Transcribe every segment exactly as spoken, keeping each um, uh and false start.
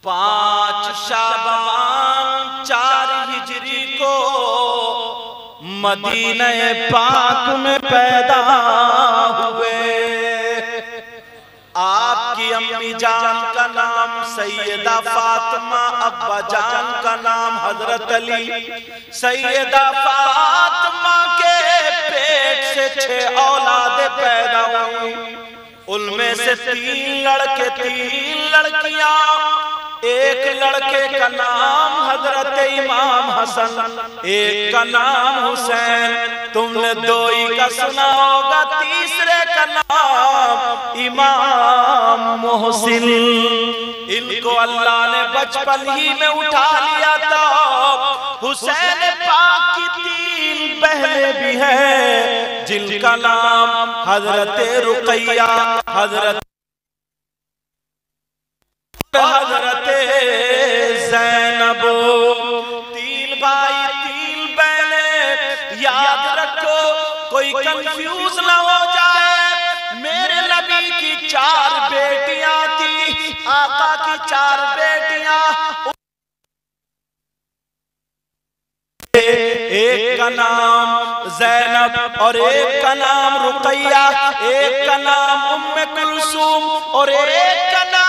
पांच शाबान चार हिजरी को मदीने पाक में पैदा हुए। आपकी अम्मी जान का नाम सैयदा फातिमा, अब्बा जान का नाम हजरत अली। सैयदा फातिमा के पेट से छह औलादे पैदा हुई, उनमें से तीन लड़के तीन लड़कियां। एक लड़के का नाम हजरत इमाम हसन, एक का नाम हुसैन। तुमने दो ही का सुना होगा, तीसरे का नाम इमाम मोहसिन। इनको अल्लाह ने बचपन ही में उठा लिया था। हुसैन पाक की तीन बहनें भी हैं, जिनका नाम हजरत रुकैया, हजरत हजरत ज़ैनब। तीन भाई तीन बहनें, याद रखो कोई कंफ्यूज ना हो जाए। मेरे नबी की चार बेटियां थी, आका की चार बेटियां। एक का नाम ज़ैनब और एक का नाम रुकैया, एक का नाम उम्मे कुलसूम और एक का नाम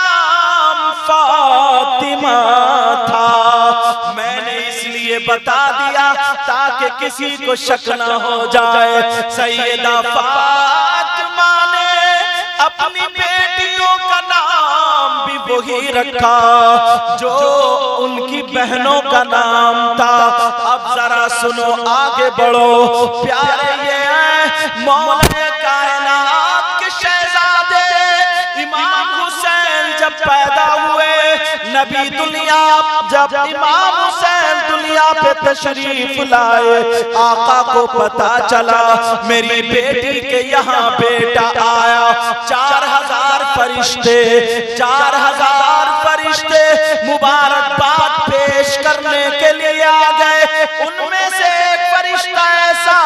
फातिमा था। मैंने इसलिए बता दिया ताकि किसी को शक न हो जाए। सैयदा फातिमा ने अपनी बेटियों का नाम भी वही रखा जो उनकी बहनों का नाम था। अब जरा सुनो, आगे बढ़ो प्यारे। ये है मौला कायनात के शहजादे इमाम हुसैन जब पैदा हुए। नबी दुनिया जब इमाम हुसैन दुनिया पे तशरीफ लाए, आका को पता चला मेरी बेटी के यहाँ बेटा आया। चार हजार फरिश्ते चार हजार फरिश्ते मुबारकबाद पेश करने के लिए आ गए। उनमें से एक फरिश्ता ऐसा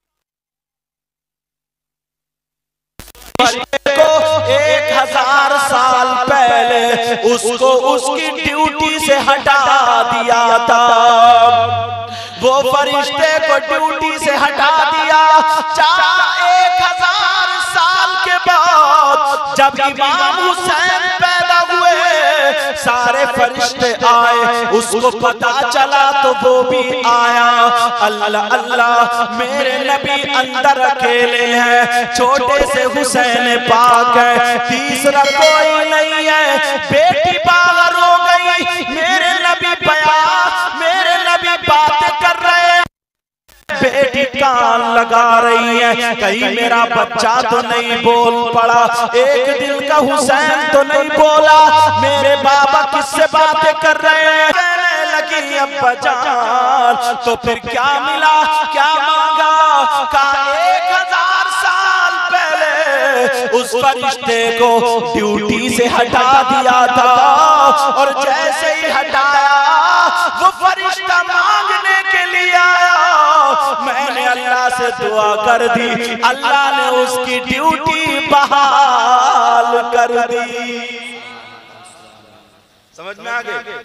को एक हजार साल पहले उसको उसकी ड्यूटी से हटा दिया था। वो फरिश्ते को ड्यूटी से हटा दिया। चार एक हजार साल के बाद जब इमाम हुसैन पैदा हुए, सारे फरिश्ते आए। उसको पता चला तो वो भी आया। अल्लाह अल्लाह, मेरे नबी अंदर अकेले हैं, छोटे से हुसैन पाक है, तीसरा कोई नहीं है। बेटी बाहर हो गई, मेरे नबी बया मेरे नबी बातें कर रहे हैं, बेटी कान लगा रही है, कहीं मेरा बच्चा तो नहीं बोल पड़ा। एक दिल का हुसैन तो नहीं बोला, मेरे बाबा किससे बातें कर रहे हैं। कहने लगी अब्बा जान, तो फिर क्या मिला क्या मांगा? कहा एक हजार साल पहले उस फरिश्ते को ड्यूटी से हटा दिया था, और जैसे ही हटाया वो फरिश्ता मांगने के लिए आया। मैंने अल्लाह से दुआ कर दी, अल्लाह ने उसकी ड्यूटी बहाल कर दी। समझ में आ गए?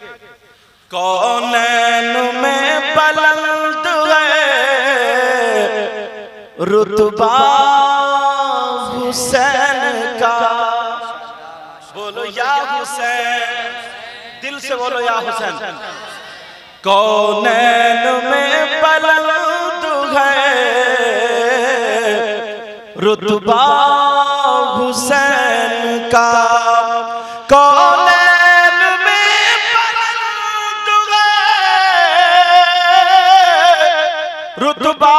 कौनैन में बुलंद है रुतबा हुसैन का। बोलो या हुसैन, दिल से बोलो या हुसैन। कौनैन में बुलंद है रुतबा हुसैन का। कौनैन में बुलंद है रुतबा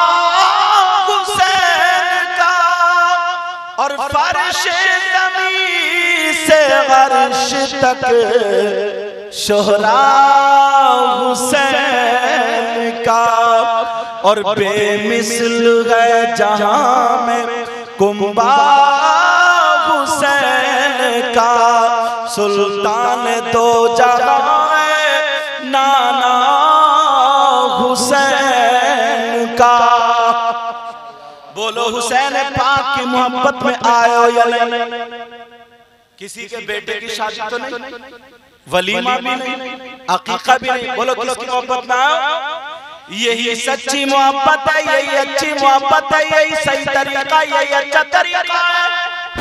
हुसैन का, और फर्श ज़मीन से अर्श तक शोहरा हुसैन का। और बेमिसल है जहां में कुंबा हुसैन का। सुल्तान दो जहां है नाना हुसैन का। बोलो हुसैन पाक की मोहब्बत में आयो या नहीं? किसी के बेटे की शादी तो नहीं, वलीमा भी नहीं, अकीका भी नहीं। बोलो किसकी मोहब्बत में आओ? यही सच्ची मोहब्बत है, यही अच्छी मोहब्बत है, यही सही तरीका, यही अच्छा तरीका है।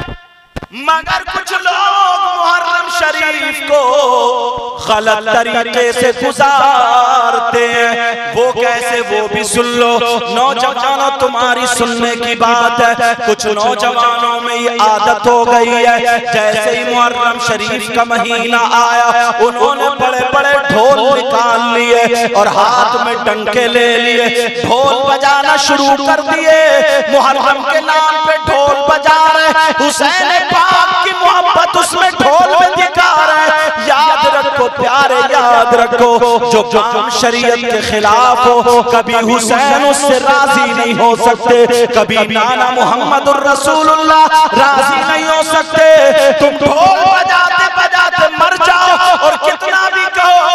मगर कुछ लोग मुहर्रम शरीफ को गलत तरीके से गुजारते हैं। वो कैसे, वो भी सुन लो। नौजवानों, तुम्हारी सुनने की बात है। कुछ नौजवानों में ये आदत हो गई है, जैसे ही मुहर्रम शरीफ का महीना आया, उन्होंने बड़े बड़े ढोल निकाल लिए और हाथ में डंके ले लिए, ढोल बजाना शुरू कर दिए। मुहर्रम के नाम पे ढोल बजा रहे। हुसैन की मोहब्बत उसमें ढोल में दिखा रहा है। याद रखो प्यारे, याद रखो, जो काम शरीयत के खिलाफ हो, कभी हुसैन उससे राजी नहीं हो सकते, कभी नाना मोहम्मदुर रसूलुल्लाह राजी नहीं हो सकते। तुम ढोल बजाते बजाते मर जाओ और कितना भी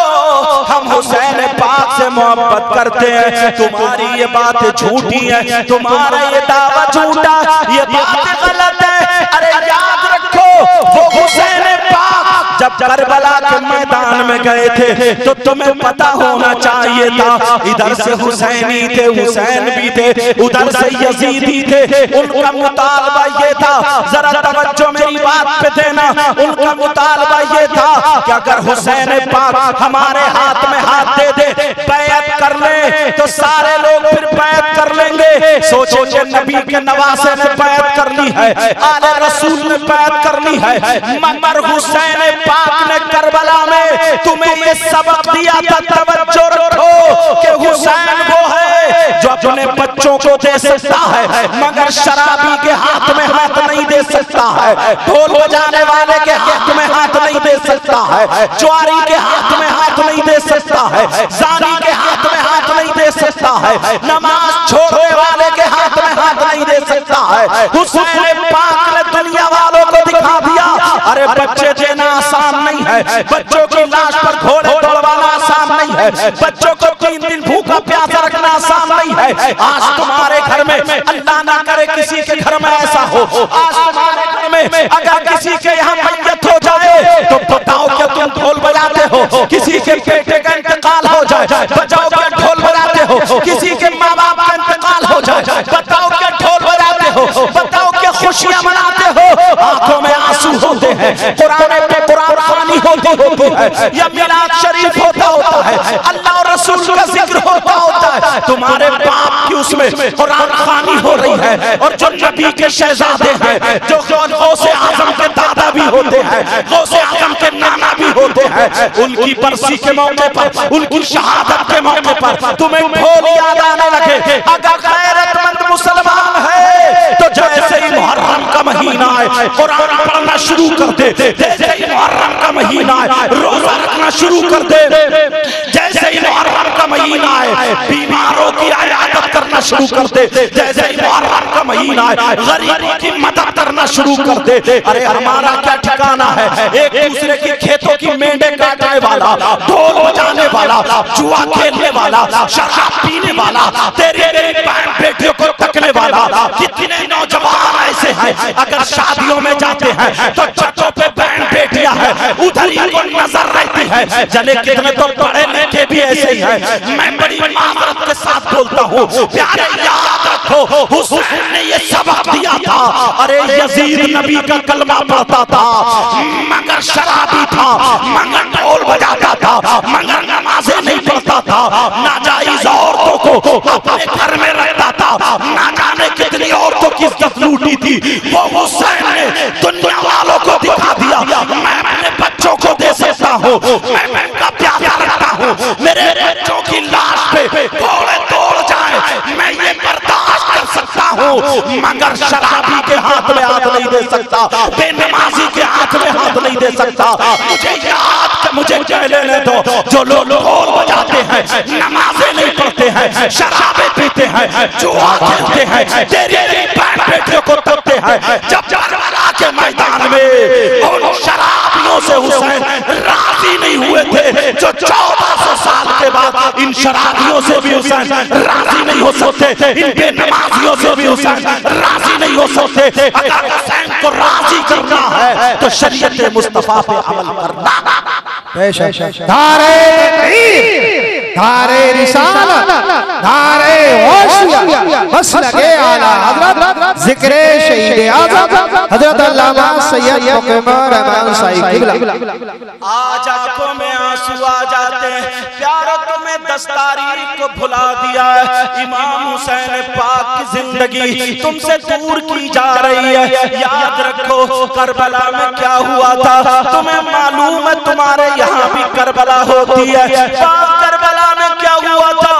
कहो हम हुसैन पाक से मोहब्बत करते हैं, तुम्हारी ये बात झूठी है, तुम्हारा ये दावा झूठा, ये बात गलत है। अरे याद रखो, वो हुसैन पाक जब करबला के मैदान में गए थे तो तुम्हें पता होना चाहिए था, इधर से हुसैनी थे, हुसैन भी थे, उधर से यजीदी थे। उनका मुतालबा ये था, जरा तवज्जो मेरी बात पे देना, उनका मुतालबा ये था कि अगर हुसैन पाक हमारे हाथ में हाथ दे दे, बैत कर ले, तो सारे लोग फिर बैत कर लेंगे। सोचो कि नबी के नवासे ने बैत कर ली है, आले रसूल ने बैत कर ली है, मगर हुसैन पाक ने करबला में तुम्हें ये सबक दिया था। तवज्जो रखो कि हुसैन वो है जो अपने बच्चों को दे सकता है, मगर शराबी के हाथ में हाथ नहीं दे सकता है, ढोल बजाने वाले के हाथ में हाथ नहीं दे सकता है, ज्वारी के हाथ में हाथ नहीं दे सकता है, जानी के हाथ में हाथ नहीं दे सकता है, नमाज छोड़ने वाले के हाथ में हाथ नहीं दे सकता है। हुसैन पाक ने दुनिया वालों को दिखा दिया, अरे बच्चे देना आसान नहीं है, बच्चों की लाश पर घोड़े दौड़वाना आसान नहीं है, बच्चों को तीन दिन भूखा प्यासा रखना आसान नहीं है। आज तुम्हारे घर में, अल्लाह ना करे किसी के घर में ऐसा हो, आज तुम्हारे घर में अगर किसी के यहाँ मैयत हो जाए तो बताओ क्या तुम ढोल बजाते हो? किसी के बेटे का इंतकाल हो जाए, बजाओ क्या ढोल बजाते हो? किसी के माँ बाप का इंतकाल हो जाए, बताओ क्या ढोल बजाते हो? बताओ क्या खुशियां मनाते हो? आंखों में आंसू होते हैं, कुरान पे कुरान खानी होती होती है, या मिलाद शरीफ होता होता है, अल्लाह और रसूल का जिक्र होता होता है, तुम्हारे बाप की उसमें कुरान खानी हो रही है। और जो नबी के शहजादे हैं, जो गौसे आजम के दादा भी होते हैं, गौसे आजम के नाना भी होते हैं, उनकी बरसी के मौके पर, उनकी शहादत के मौके पर तुम्हें ढोल याद आने लगे। अगर गैरतमंद मुसलमान है तो जैसे ही मुहर्रम का महीना है कुरान पढ़ना शुरू कर दे, जैसे ही मुहर्रम का महीना है रोजा रखना शुरू कर दे, जैसे ही मुहर्रम का महीना है बीमारों की इयादत करना शुरू कर दे, जैसे ही मुहर्रम का महीना है गरीबों की मदद करना शुरू कर दे। अरे हमारा क्या ठिकाना है? एक दूसरे की खेतों की मेंढे काटने वाला, ढोल बजाने वाला, जुआ खेलने वाला, शराब पीने वाला, तेरे बहन बेटियों को तकने वाला, कितने नौजवान ऐसे हैं अगर शादियों में जाते हैं तो छतों पे बहन बेटियां हैं, उधर ही को नजर रहती है। जले कितने तो पढ़े लिखे भी ऐसे ही हैं। मैं बड़ी माजरत के साथ बोलता हूँ, प्यारे याद रखो, हुसैन ने ये सबक दिया था। अरे यजीद नबी का कलमा पढ़ता था, मगर शराबी था, मगर ढोल बजाता था, मगर नमाजें नहीं पढ़ता था, नाजायज औरतों को अपने घर में रखता था, ना जाने कितनी औरतों की इज्जत लूटी थी। वो हुसैन ने दुनिया वालों को दिखा दिया, मैं अपने बच्चों को दे सकता हूँ, मैं उनका प्यार रखता हूँ, मेरे बच्चों की लाश पे घोड़े दौड़ जाए मैं ये बर्दाश्त कर सकता हूँ, मगर शराबी के हाथ में हाथ नहीं दे सकता, बेनमाजी के हाथ में हाथ नहीं दे सकता। मुझे याद, मुझे कह लेने दो, जो लोग ढोल बजाते हैं, नमाजें नहीं पढ़ते हैं, शराबे पीते हैं, जुआ खेलते हैं, तेरे बहन बेटियों को तकते हैं, जब करबला के मैदान में उन शराबियों से हुसैन राजी नहीं हुए थे जो चौदह सौ साल के बाद इन शराबियों से भी हुसैन राजी नहीं हो सकते, इन बेनमाजियों से भी हुसैन राजी नहीं हो सकते। अगर हुसैन को राजी करना है तो शरीयत मुस्तफा पे अमल करना। धारे तकरीर, धारे रिसालत, धारे होशिया, बस लगे आला हजरत जिक्रे शहीद आज़म हजरत अल्लामा सैयद मुक़िमुर रहमान साहिब किबला। आज आंखों में आंसू आ जाते हैं, प्यारों तुम्हें दस्तारी को भुला दिया है। इमाम हुसैन पाक की जिंदगी तुमसे दूर की जा रही है। याद रखो करबला में क्या हुआ था, तुम्हें मालूम है तुम्हारे यहाँ भी करबला होती है। करबला में क्या हुआ था,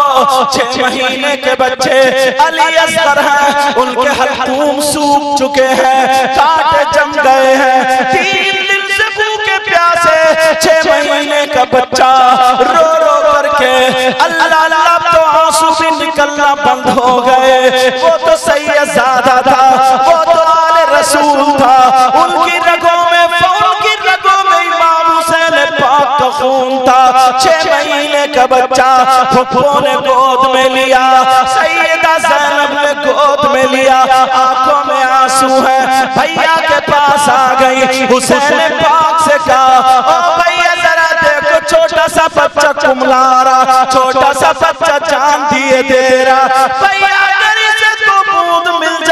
छह महीने के बच्चे अली असगर हैं, उनके हल्कूम सूख चुके हैं, कांटे जम गए हैं, तीन दिन से भूखे प्यासे छह महीने का बच्चा रो रो करके अल्लाह अल्लाह तो आंसू भी निकलना बंद हो गए। वो तो सैयदजादा था, वो तो आले रसूल था, उनकी रगों में उनकी रगों में इमाम हुसैन पाक का खून था। छह महीने का बच्चा फुप्पो ने गोद में लिया, सैयदा ज़ैनब ने गोद में लिया, आंखों में आंसू है, भैया के पास आ गई, हुसैन पाक से कहा ओ भैया जरा देखो छोटा सा बच्चा कुमला रहा, छोटा सा बच्चा जान दिए दे रहा। भैया अगर इसे तो बूंद मिल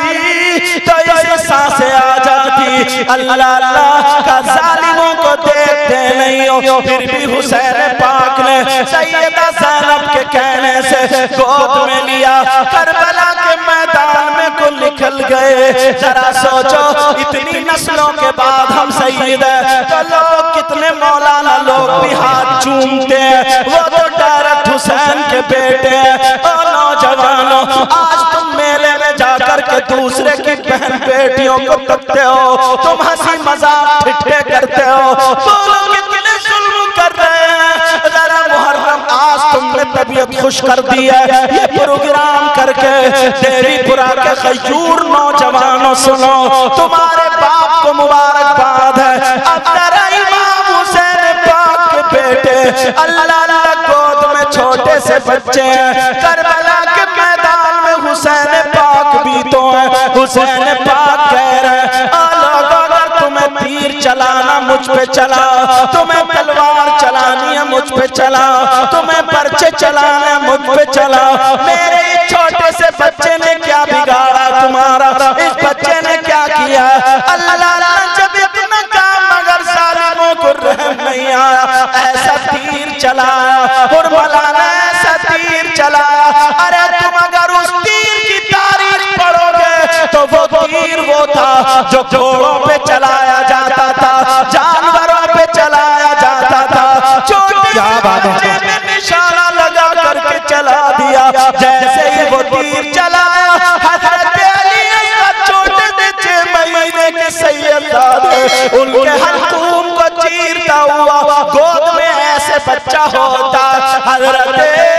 जाती तो इसे सांसें आ जाती। अल्लाह अल्लाह का जालिमों को देखते नहीं हो, फिर भी हुसैन पाक ने सैयदा ज़ैनब के कहने से गोद में लिया, करबला के मैदान में को निकल गए। जरा सोचो इतनी नस्लों के बाद हम सैयद हैं तो लोग कितने मौलाना लोग भी हाथ चूमते हैं, वो तो डायरेक्ट हुसैन के बेटे हैं। और नौजवानों आज तुम मेले में जाकर के दूसरे की बहन बेटियों को तकते हो, तुम हंसी मजाक ठिठे करते हो, बोलो कितने जुल्म कर रहे हैं। जरा मुहर्रम आज तुमने तबीयत खुश कर दी है ये प्रोग्राम करके। देवीपुरा के खजूर नौजवानों सुनो, तुम्हारे बाप को मुबारकबाद है। अब जरा इमाम हुसैन पाक के बेटे अल्लाह अल्लाह गोद में छोटे से बच्चे हैं, करबला के मैदान में हुसैन पाक भी तो है। हुसैन पाक कह रहे हैं अगर तुम्हें तीर चलाना मुझ पे चला, तुम्हें तलवार चलानी है मुझ पे चला, तुम्हें पर्चे चलाना है मुझ पे चला। मेरे छोटे से बच्चे ने क्या बिगाड़ा तुम्हारा, इस बच्चे ने क्या किया। अल्लाह जब इतना काम मगर जालिमों को रहम नहीं आया, ऐसा तीर चलाया और मौलाना ऐसा तीर चलाया। अरे तुम अगर उस तीर की तारीख पढ़ोगे तो वो तीर वो था जो घोड़ों पे चलाया जाता था, जानवरों पे चलाया जाता था। छोटे बच्चे में निशाना लगा करके चला दिया, जैसे ही वो तीर चलाया हजरत अली असगर छोटे से छह महीने के सैयदजादे उनके हल्कूम को चीरता हुआ गोद में ऐसे बच्चा होता, हजरत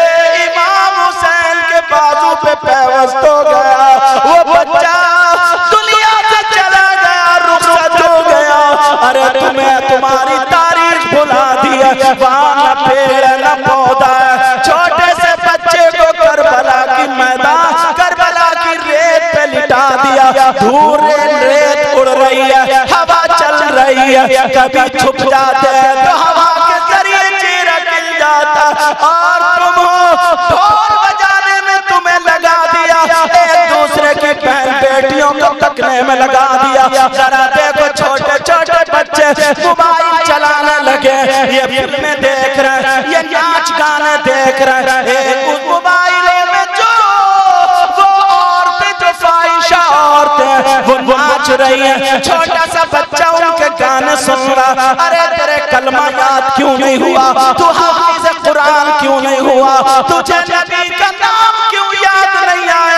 इमाम हुसैन के बाजू पे पैवस्त हो गया। वो बच्चा दुनिया से चला गया, रुखसत हो गया। अरे तुम्हें तुम्हारी तारीख भुला दिया, वहाँ न पेड़ न पौधा है। छोटे से बच्चे को करबला की मैदान करबला की रेत पे लिटा दिया, दूर रेत उड़ रही है, हवा चल रही है, कभी छुप जाते हैं तो हवा के जरिए चेहरा खिल जाता। और तुम ढोल बजाने में तुम्हें लगा दिया, एक दूसरे की बहन बेटियों को तकने में लगा दिया। जरा देखो छोटे छोटे बच्चे मोबाइल चलाने लगे, ये फिल्में देख रहे हैं, ये नाच गाने देख रहे हैं। एक उस मोबाइलों में जो वो औरतें जो फाहिशा औरतें वो नाच रही हैं, छोटा सा बच्चा उनके गाने सुन रहा। अरे तेरे कलमा याद क्यों नहीं हुआ, तू हाफिज़ कुरान क्यों नहीं हुआ, तुझे नबी का नाम क्यों याद नहीं आया।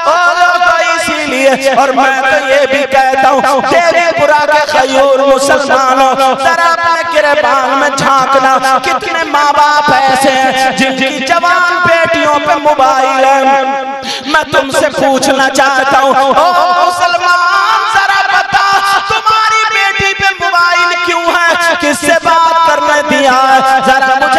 इसीलिए और मैं तो ये भी कहता हूँ देवीपुरा के खयूर मुसलमानों जरा अपने गिरबान में झांकना, कितने माँ बाप ऐसे हैं जिनकी जवान बेटियों पे मोबाइल है। मैं तुमसे पूछना चाहता हूँ मुसलमान जरा बता तुम्हारी बेटी पे मोबाइल क्यों है, किससे बात करने दिया है, जरा मुझे इतना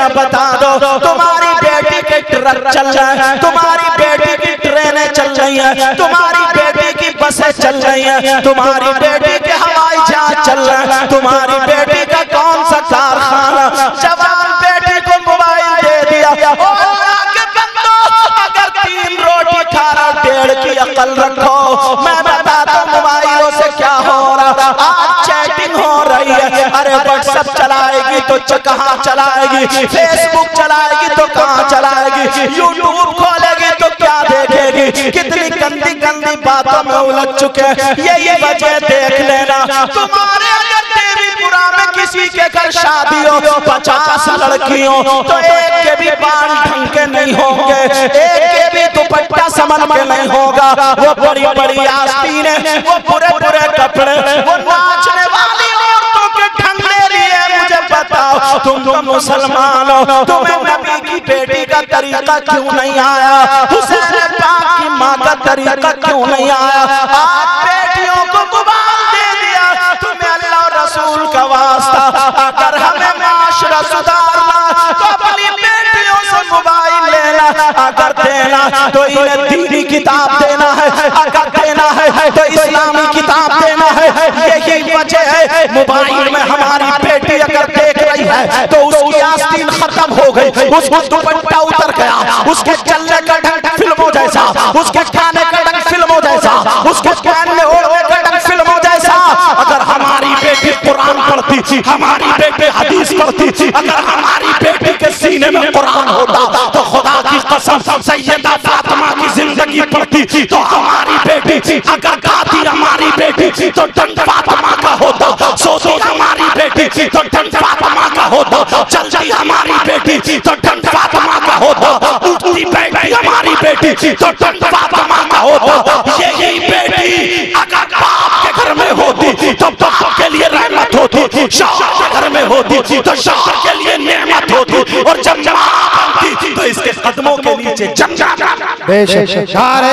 जरा बता दो, तुम्हारी बेटी के ट्रक चल रहे हैं, तुम्हारी बेटी की ट्रेनें चल रही हैं, तुम्हारी बेटी की बसें चल रही हैं, तुम्हारी बेटी के हवाई जहाज चल रहे हैं, तुम्हारी बेटी का कौन सा कारखाना, जवान बेटी को मोबाइल दे दिया। ओ अल्लाह के बंदो, अगर तीन रोटी खा रहा डेढ़ की अकल रखो। मैं बताता हूं मोबाइलों से क्या हो रहा, आज चैटिंग हो रही है, अरे व्हाट्सएप चलाएगी तो कहाँ चलाएगी, फेसबुक चलाएगी तो कहाँ चलाएगी, यूट्यूब खोलेगी तो क्या देखेगी, कितनी गंदी गंदी बातों में उलझ चुके हैं। यही वजह देख लेना, तुम्हारे अगर देवीपुरा में किसी के घर शादी हो, पचास लड़कियों तो एक के भी बाल ढंग के नहीं होंगे, एक के भी दुपट्टा समझ के नहीं होगा, वो बड़ी बड़ी आस्तीनें, वो पूरे पूरे कपड़े, वो नाचने वाली औरतों के ढंगने लिए मुझे बताओ, तुम तो मुसलमान हो, तुम्हें नबी की बेटी का तरीका क्यों नहीं आया, हुसैन पाक की माँ का तरीका क्यों नहीं आया। आज बेटियों को मोबाइल दे दिया, तुम्हें अल्लाह और रसूल का वास्ता, अगर हमें माशरा सुधारना तो अपनी बेटियों से मोबाइल लेना, अगर देना तो इन्हें दीनी किताब देना है, अगर देना है तो इस्लामी किताब देना है। यही वजह है मोबाइल में हमारी बेटी अगर देख रही है तो उसकी आस्तीन खत्म हो गई, उसका दुपट्टा उतर गया, उसके चलने का ढंग फिल्मों जैसा, उसके खाने का ढंग फिल्मों जैसा, उसके पहनने ओढ़ने का ढंग फिल्मों जैसा। अगर हमारी बेटी कुरान पढ़ती, हमारी बेटी हदीस पढ़ती, अगर हमारी बेटी के सीने में कुरान होता तो खुदा की कसम सैयदा फातिमा की जिंदगी पढ़ती, तो हमारी बेटी अगर गाती हमारी बेटी तो दंड फातिमा का होता, सोती हमारी बेटी तो दंड फातिमा का होता, चलती हमारी बेटी तो दंड फातिमा का होता, उठती बैठती हमारी बेटी तो दंड फातिमा का होता। यही बेटी अगर बाप के घर में होती तो बाप के लिए रहमत होती, शौहर के घर में होती तो शौहर के लिए नेमत होती, और जब मां बनती तो इसके कदमों के नीचे जम जाता। बेशक नारे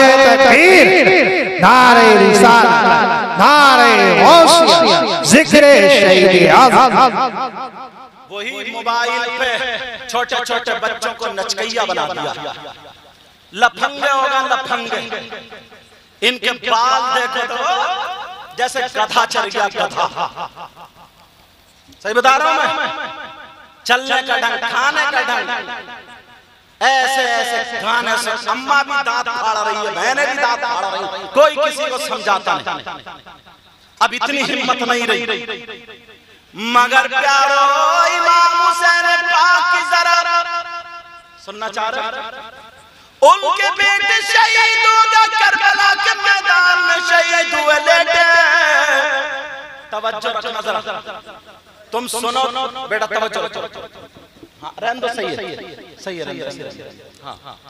तकबीर, नारे रिसालत, नारे गौसिया, जिक्रे शहीद आज़म। वही मोबाइल पे छोटे छोटे बच्चों को नचकैया बना दिया, लफंगे होगा लफंगे, इनके बाल देखो तो जैसे गधा चल गया गधा, सही बता रहा हूं मैं, चलने का ढंग, खाने का ढंग, ऐसे ऐसे गाने से अम्मा भी दांत फाड़ रही है, मैंने भी दांत फाड़ रही हूं, कोई किसी को समझाता नहीं। अब इतनी हिम्मत नहीं रही, मगर प्यारो इमाम हुसैन पाक की जरा सुनना चाह रहे, उनके बेटे शहीद हो गए करबला के मैदान में, शहीद हुए लेटे। तवज्जो रखना जरा, तुम सुनो बेटा, तवज्जो रखो। हाँ रहने दो, सही है सही है, रहने दो। हाँ हाँ।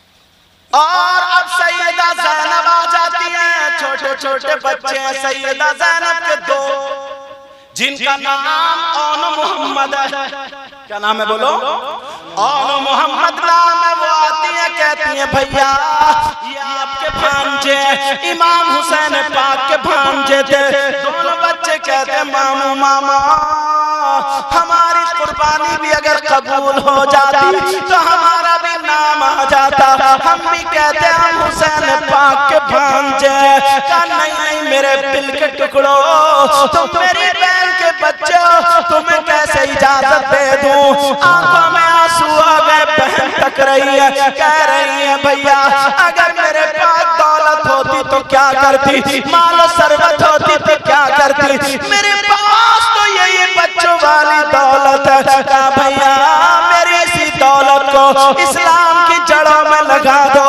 और अब सैयदा ज़ैनब आ जाती हैं, छोटे छोटे बच्चे हैं सैयदा ज़ैनब के दो, जिनका नाम ओन मोहम्मद है। क्या नाम है बोलो? ओन मोहम्मद नाम है। वो आती है कहती है भैया ये आपके भांजे इमाम हुसैन पाक के भांजे थे। दोनों बच्चे कहते मामू मामा हमारी कुर्बानी भी अगर कबूल हो जाती तो हमारा भी नाम आ जाता, हम भी कहते हम हुसैन पाक के भांजे। कहा नहीं नहीं मेरे दिल के टुकड़ो, तुम मेरी बहन के बच्चे हो, तुम्हें कैसे इजाजत दे दूं। आंखों में आंसू आ गए, बहन तक रही है, कह रही है भैया अगर मेरे पास दौलत होती तो क्या करती, मालो सरबत होती तो क्या करती, मेरे पास तो यही बच्चों वाली दौलत है। कहा भैया मेरी इसी दौलत को इस्लाम की जड़ों में लगा दो।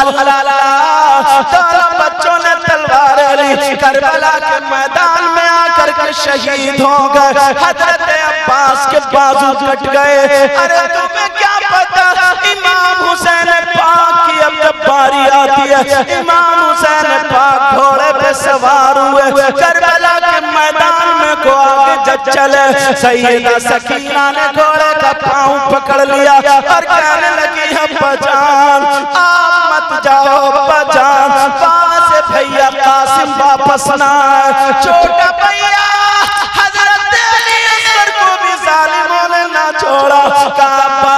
अल्लाह दोनों बच्चों ने तलवारें ली, करबला के मैदान में आकर के शहीद हो गए। हजरत अब्बास के बाजू कट गए। अरे तुम्हें क्या पता इमाम हुसैन पाक की अब जब बारी आती है, इमाम हुसैन पाक घोड़े पे सवार हुए, करबला के मैदान में को आगे जब चले, सैयदा सकीना ने घोड़े का पांव पकड़ लिया और कहने लगी है बजान आप मत जाओ बजान, वहां से भैया कासिम वापस ना आए। छोटा भैया हजरत अली असगर को भी जालिमों ने ना छोड़ा। कहा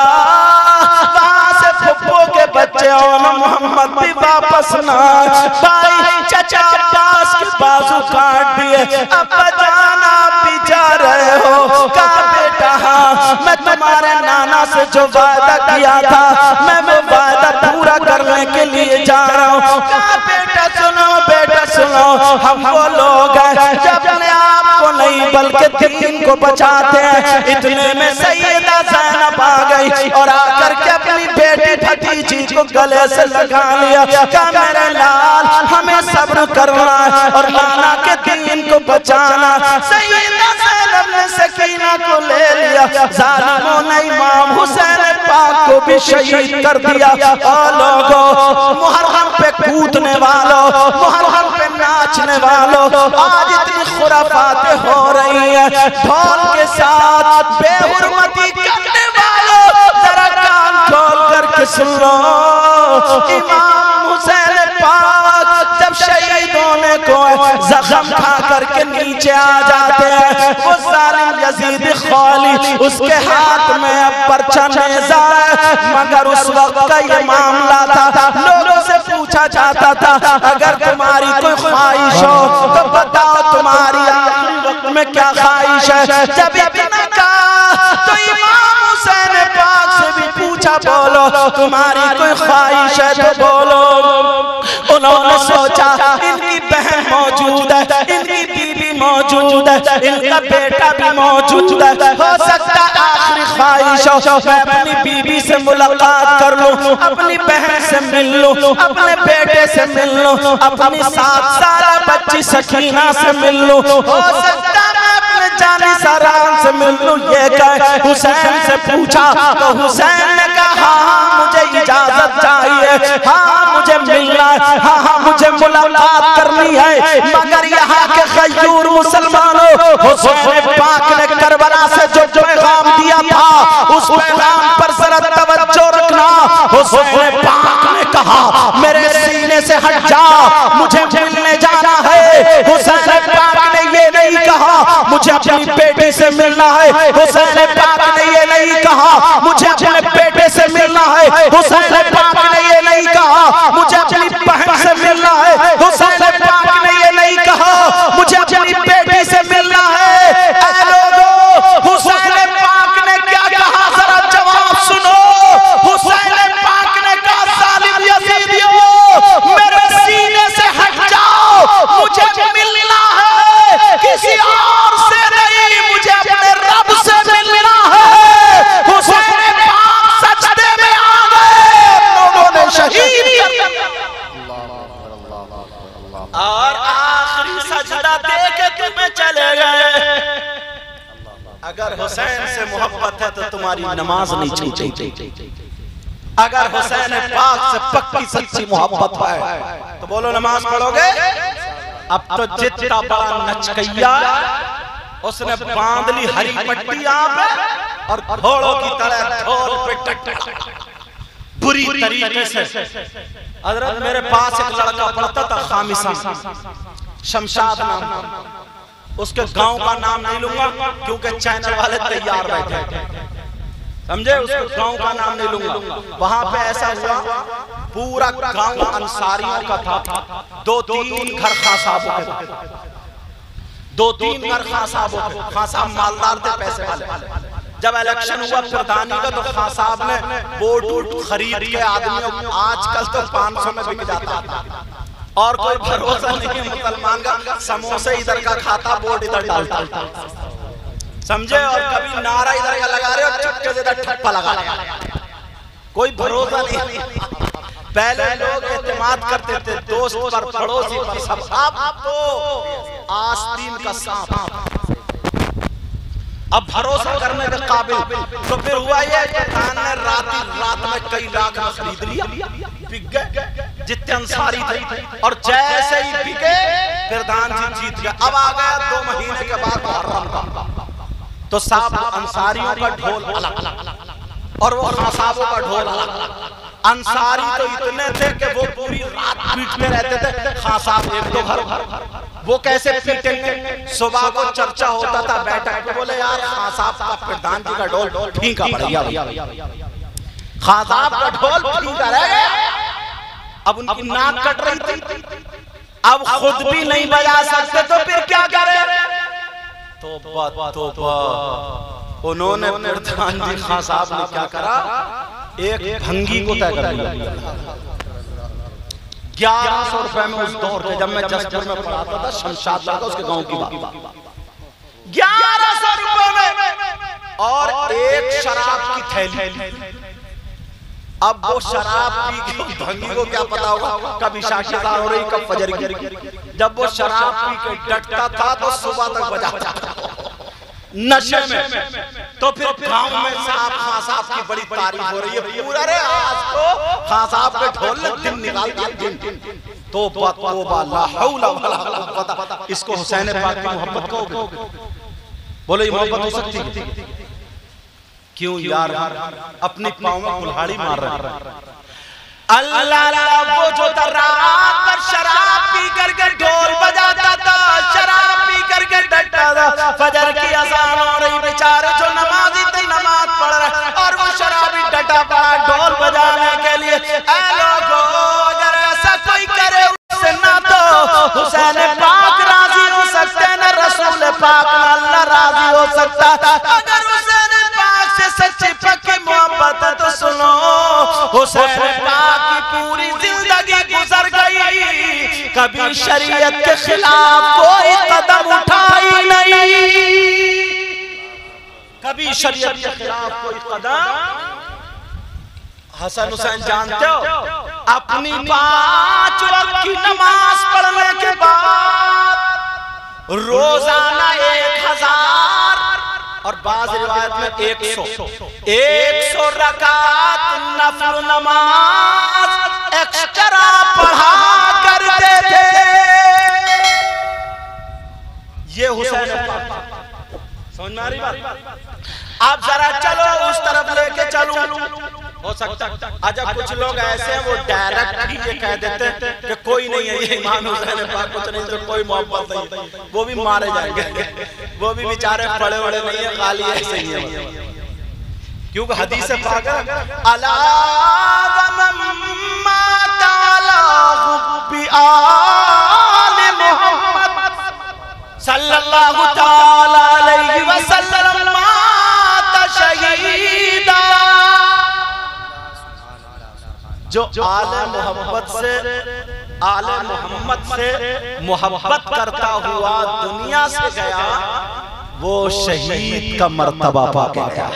बच्चे और मोहम्मद भी वापस ना भाई चाचा अब्बास के बाजू काट दिए। अब जाना भी जा रहे हो का बेटा, हाँ मैं तुम्हारे नाना से जो वादा किया था मैं वो वादा पूरा करने के लिए जा रहा हूँ। का बेटा सुनो बेटा सुनो, हम वो लोग हैं जो अपने आप को नहीं बल्कि दीन को बचाते हैं। इतने में सैयदा ज़ैनब आ गई और आकर के अपनी बेटी भतीजी को गले से लगा लिया। क्या मेरे लाल हमें सब्र करना है और नाना के दीन को बचाना। सैयदा ज़ैनब ने सकीना को ले लिया। ज़ालिमों ने इमाम हुसैन पाक को भी शहीद कर दिया। और लोगों मुहर्रम पे कूदने वालों, मुहर्रम पे नाचने वालों, आज इतनी खुराफातें हो रही हैं ढोल के साथ बेहुरमती करने वालों, जरा कान खोल करके सुन लो। इमाम हुसैन पाक जब शहीद होने को जख्म खा करके नीचे आ जाते हैं, वो जालिम यजीद खाली उसके हाथ में अब पर्चा नेज़ा है। मगर उस वक्त का ये मामला था, लोगों से पूछा जाता था अगर तुम्हारी कोई ख्वाहिश हो तो बताओ तुम्हारी आखिरी वक्त में क्या ख्वाहिश है। जब इतना कहा तो इमाम हुसैन पाक से भी पूछा बोलो तुम्हारी कोई ख्वाहिश है तो बोलो। उन्होंने सोचा इनकी बहन मौजूद है, इनकी बीवी मौजूद है, इनका बेटा भी मौजूद है, हो सकता है आखिरी ख्वाहिश हो मैं अपनी बीवी से मुलाकात कर लूं, अपनी बहन से मिल लूं, अपने बेटे से मिल लूं, अपनी सात साल बच्ची सकीना से मिल लूं, हो सकता है मैं अपने जानी सरान से मिल लूं। ये कह हुसैन से पूछा तो हुसैन ने कहा हाँ मुझे इजाजत चाहिए, हाँ मुझे मिलना है, हाँ हाँ मुझे मुलाकात करनी है। मगर यहाँ के गयूर मुसलमानों, हुसैन पाक ने करबला से जो पैगाम दिया था उस पैगाम पर जरा तवज्जो रखना। हुसैन पाक ने कहा मेरे सीने से हट जा, मुझे मिलने जाना है। हुसैन पाक ने ये नहीं कहा मुझे अपनी बेटी से मिलना है। हुसैन पाक ने ये नहीं कहा मुझे अपने बेटे से मिलना है। हुसैन पाक ने ये नहीं कहा मुझे अपनी बहन से मिलना है। हुसैन पाक ने ये नहीं कहा मुझे अपनी बेटी से मिलना है। ऐ लोगों, हुसैन पाक ने क्या कहा जरा जवाब सुनो। हुसैन पाक ने कहा जालिम यजीदियों मेरे सीने से हट जाओ, मुझे मिलना है किसी और से नहीं, मुझे अपने रब से मिलना है। हुसैन पाक सजदे में आ गए, लोगों ने शहीद और आखिरी सजदा दे के तुम्हें चले गए। अगर हुसैन से मोहब्बत है तो तुम्हारी नमाज नहीं छूटेगी। अगर हुसैन पाक से पक्की सच्ची मोहब्बत है तो बोलो नमाज पढ़ोगे। अब तो जितना बड़ा नचकैया उसने बांध ली हरी पट्टी यहाँ पे और घोड़ों की तरह ढोल पे टटका बुरी तरीके से। हजरत मेरे पास एक लड़का पढ़ता था खामिसा, शमशाद नाम, उसके गांव का नाम नहीं लूंगा क्योंकि चैनल वाले तैयार बैठे, समझे, उसके गांव का नाम नहीं लूंगा। वहां पे ऐसा हुआ पूरा गांव अंसारियों का था, दो तीन घर खासाबों के, दो तीन घर खासाबों के, खासाब मालदार थे पैसे वाले। जब इलेक्शन हुआ प्रधानी का तो खान साहब ने वोट वोट खरीद के आदमियों, आजकल तो पाँच सौ में बिक जाता था और कोई भरोसा नहीं मुसलमान का, समोसे इधर का खाता वोट इधर डालता, समझे, और कभी नारा इधर का लगा रहे और चुपके से इधर ठप्पा लगा रहे, कोई भरोसा नहीं। पहले लोग एतमाद करते थे दोस्त पर, पड़ोसी पर, सब। अब तो आस्तीन का सांप, अब भरोसा करने के काबिल। तो फिर हुआ ये प्रधान ने रात रात में कई लाख में खरीद लिया, बिक गए जितने अंसारी थे, और जैसे ही बिके प्रधान जी जीत गया। अब आ गया दो महीने के बाद मुहर्रम का, तो साहब अंसारियों का ढोल अलग और वो खासाबों का ढोल अलग। अंसारी तो इतने थे कि वो पूरी रात पीटते रहते थे, खासाब एक दो घर, वो कैसे पीटेंगे। सुबह को चर्चा होता था बैठक पे, बोले यार खासाब का प्रधान जी का ढोल फीका पड़ गया, खासाब का ढोल फीका रह गया। अब उनकी नाक कट रही थी, अब खुद भी नहीं बजा सकते तो फिर क्या करें? तौबा तौबा। उन्होंने प्रधान जी खान साहब ने क्या करा, एक भंगी को तय कर लिया। ग्यारह सौ रुपए में उस दौर के, जब मैं जसपुर में पढ़ाता था, शमशाद लगा उसके गांव की बात, ग्यारह सौ रुपए में और एक शराब की थैली। अब वो शराब पी के भंगी को क्या पता होगा कब इशा की अज़ान हो रही, कब फजर की। जब वो शराब पी के डटता था तो सुबह तक बजाता था नशे में। तो फिर गांव में साहब खां साहब की बड़ी तारीफ हो रही है, पूरा रे आज तो खां साहब के ढोल ने दिन निकाल दिया, दिन। तो तौबा ला हौला वला कुव्वता। इसको हुसैन पाक की मोहब्बत कहोगे? बोलो ये मोहब्बत हो सकती है? क्यों यार, अपने पाँव में कुल्हाड़ी मार रहे हैं। अल्लाह अल्लाह, वो जो रात पर शराब पी करके ढोल बजाता था, शराब पी करके डटता था, फजर की अज़ान हो रही, बेचारे जो नमाजी थे नमाज पढ़ रहे, और वो शराबी डटा पड़ा ढोल बजाने के लिए। ऐ लोगों, अगर ऐसा कोई करे उससे ना तो हुसैन पाक राजी हो सकते, न रसूल पाक न अल्लाह राजी हो सकता। अगर हुसैन पाक से सच्ची पक्की मोहब्बत है तो सुनो, हुसैन पाक की पूरी जिंदगी गुजर गई, कभी शरीयत के खिलाफ कोई कदम उठाई नहीं, कभी शरीयत के खिलाफ कोई कदम। हसन हुसैन जानते हो, अपनी पांच वक्त की नमाज पढ़ने के बाद रोजाना एक हजार और बाज़ रिवायत में एक सौ एक सौ रकात नफल नमाज एक्स्ट्रा पढ़ा करते थे। ये हुसैन समझ में आ रही बात? आप जरा चलो उस तरफ लेके चलूं। हो सकता अच्छा कुछ लोग ऐसे हैं वो डायरेक्ट ही ये कह देते हैं कि कोई नहीं है ये इमाम हुसैन पाक को, तो नहीं तो कोई मोहब्बत नहीं, वो भी मारे जाएंगे, वो भी बेचारे पड़े बड़े नहीं है, खाली ऐसे ही है। क्योंकि हदीस पाक अला वमम्मा ताला हुब्बी आले मोहम्मद सल्लल्लाहु ताला अलैहि वसल्लम माता शहीदा। जो आले मोहब्बत से आले मोहम्मद से मोहब्बत करता हुआ दुनिया से गया, वो शहीद का मर्तबा पा गया।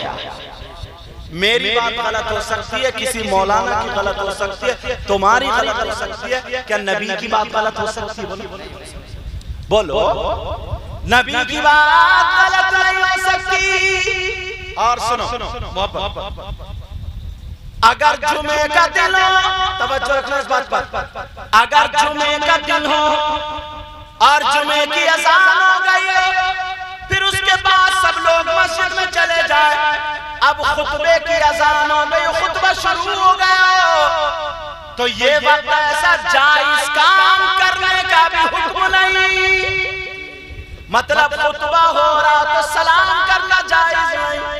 मेरी बात गलत हो सकती है, किसी मौलाना की गलत हो सकती है, तुम्हारी गलत हो सकती है, क्या नबी की बात गलत हो सकती है? बोलो, बोलो नबी की बात गलत नहीं हो सकती। और सुनो मोहब्बत, अगर जुमे का दिन हो, तवज्जो रखना इस बात पर, अगर जुमे का दिन हो और जुमे की अज़ान हो गई, फिर उसके बाद सब लोग मस्जिद में चले जाए, अब खुतबे की अज़ान हो गई, खुतबा शुरू हो गया, तो ये वक्त ऐसा जायज काम करने का भी हुक्म नहीं। मतलब खुतबा हो रहा तो सलाम करना जायज नहीं,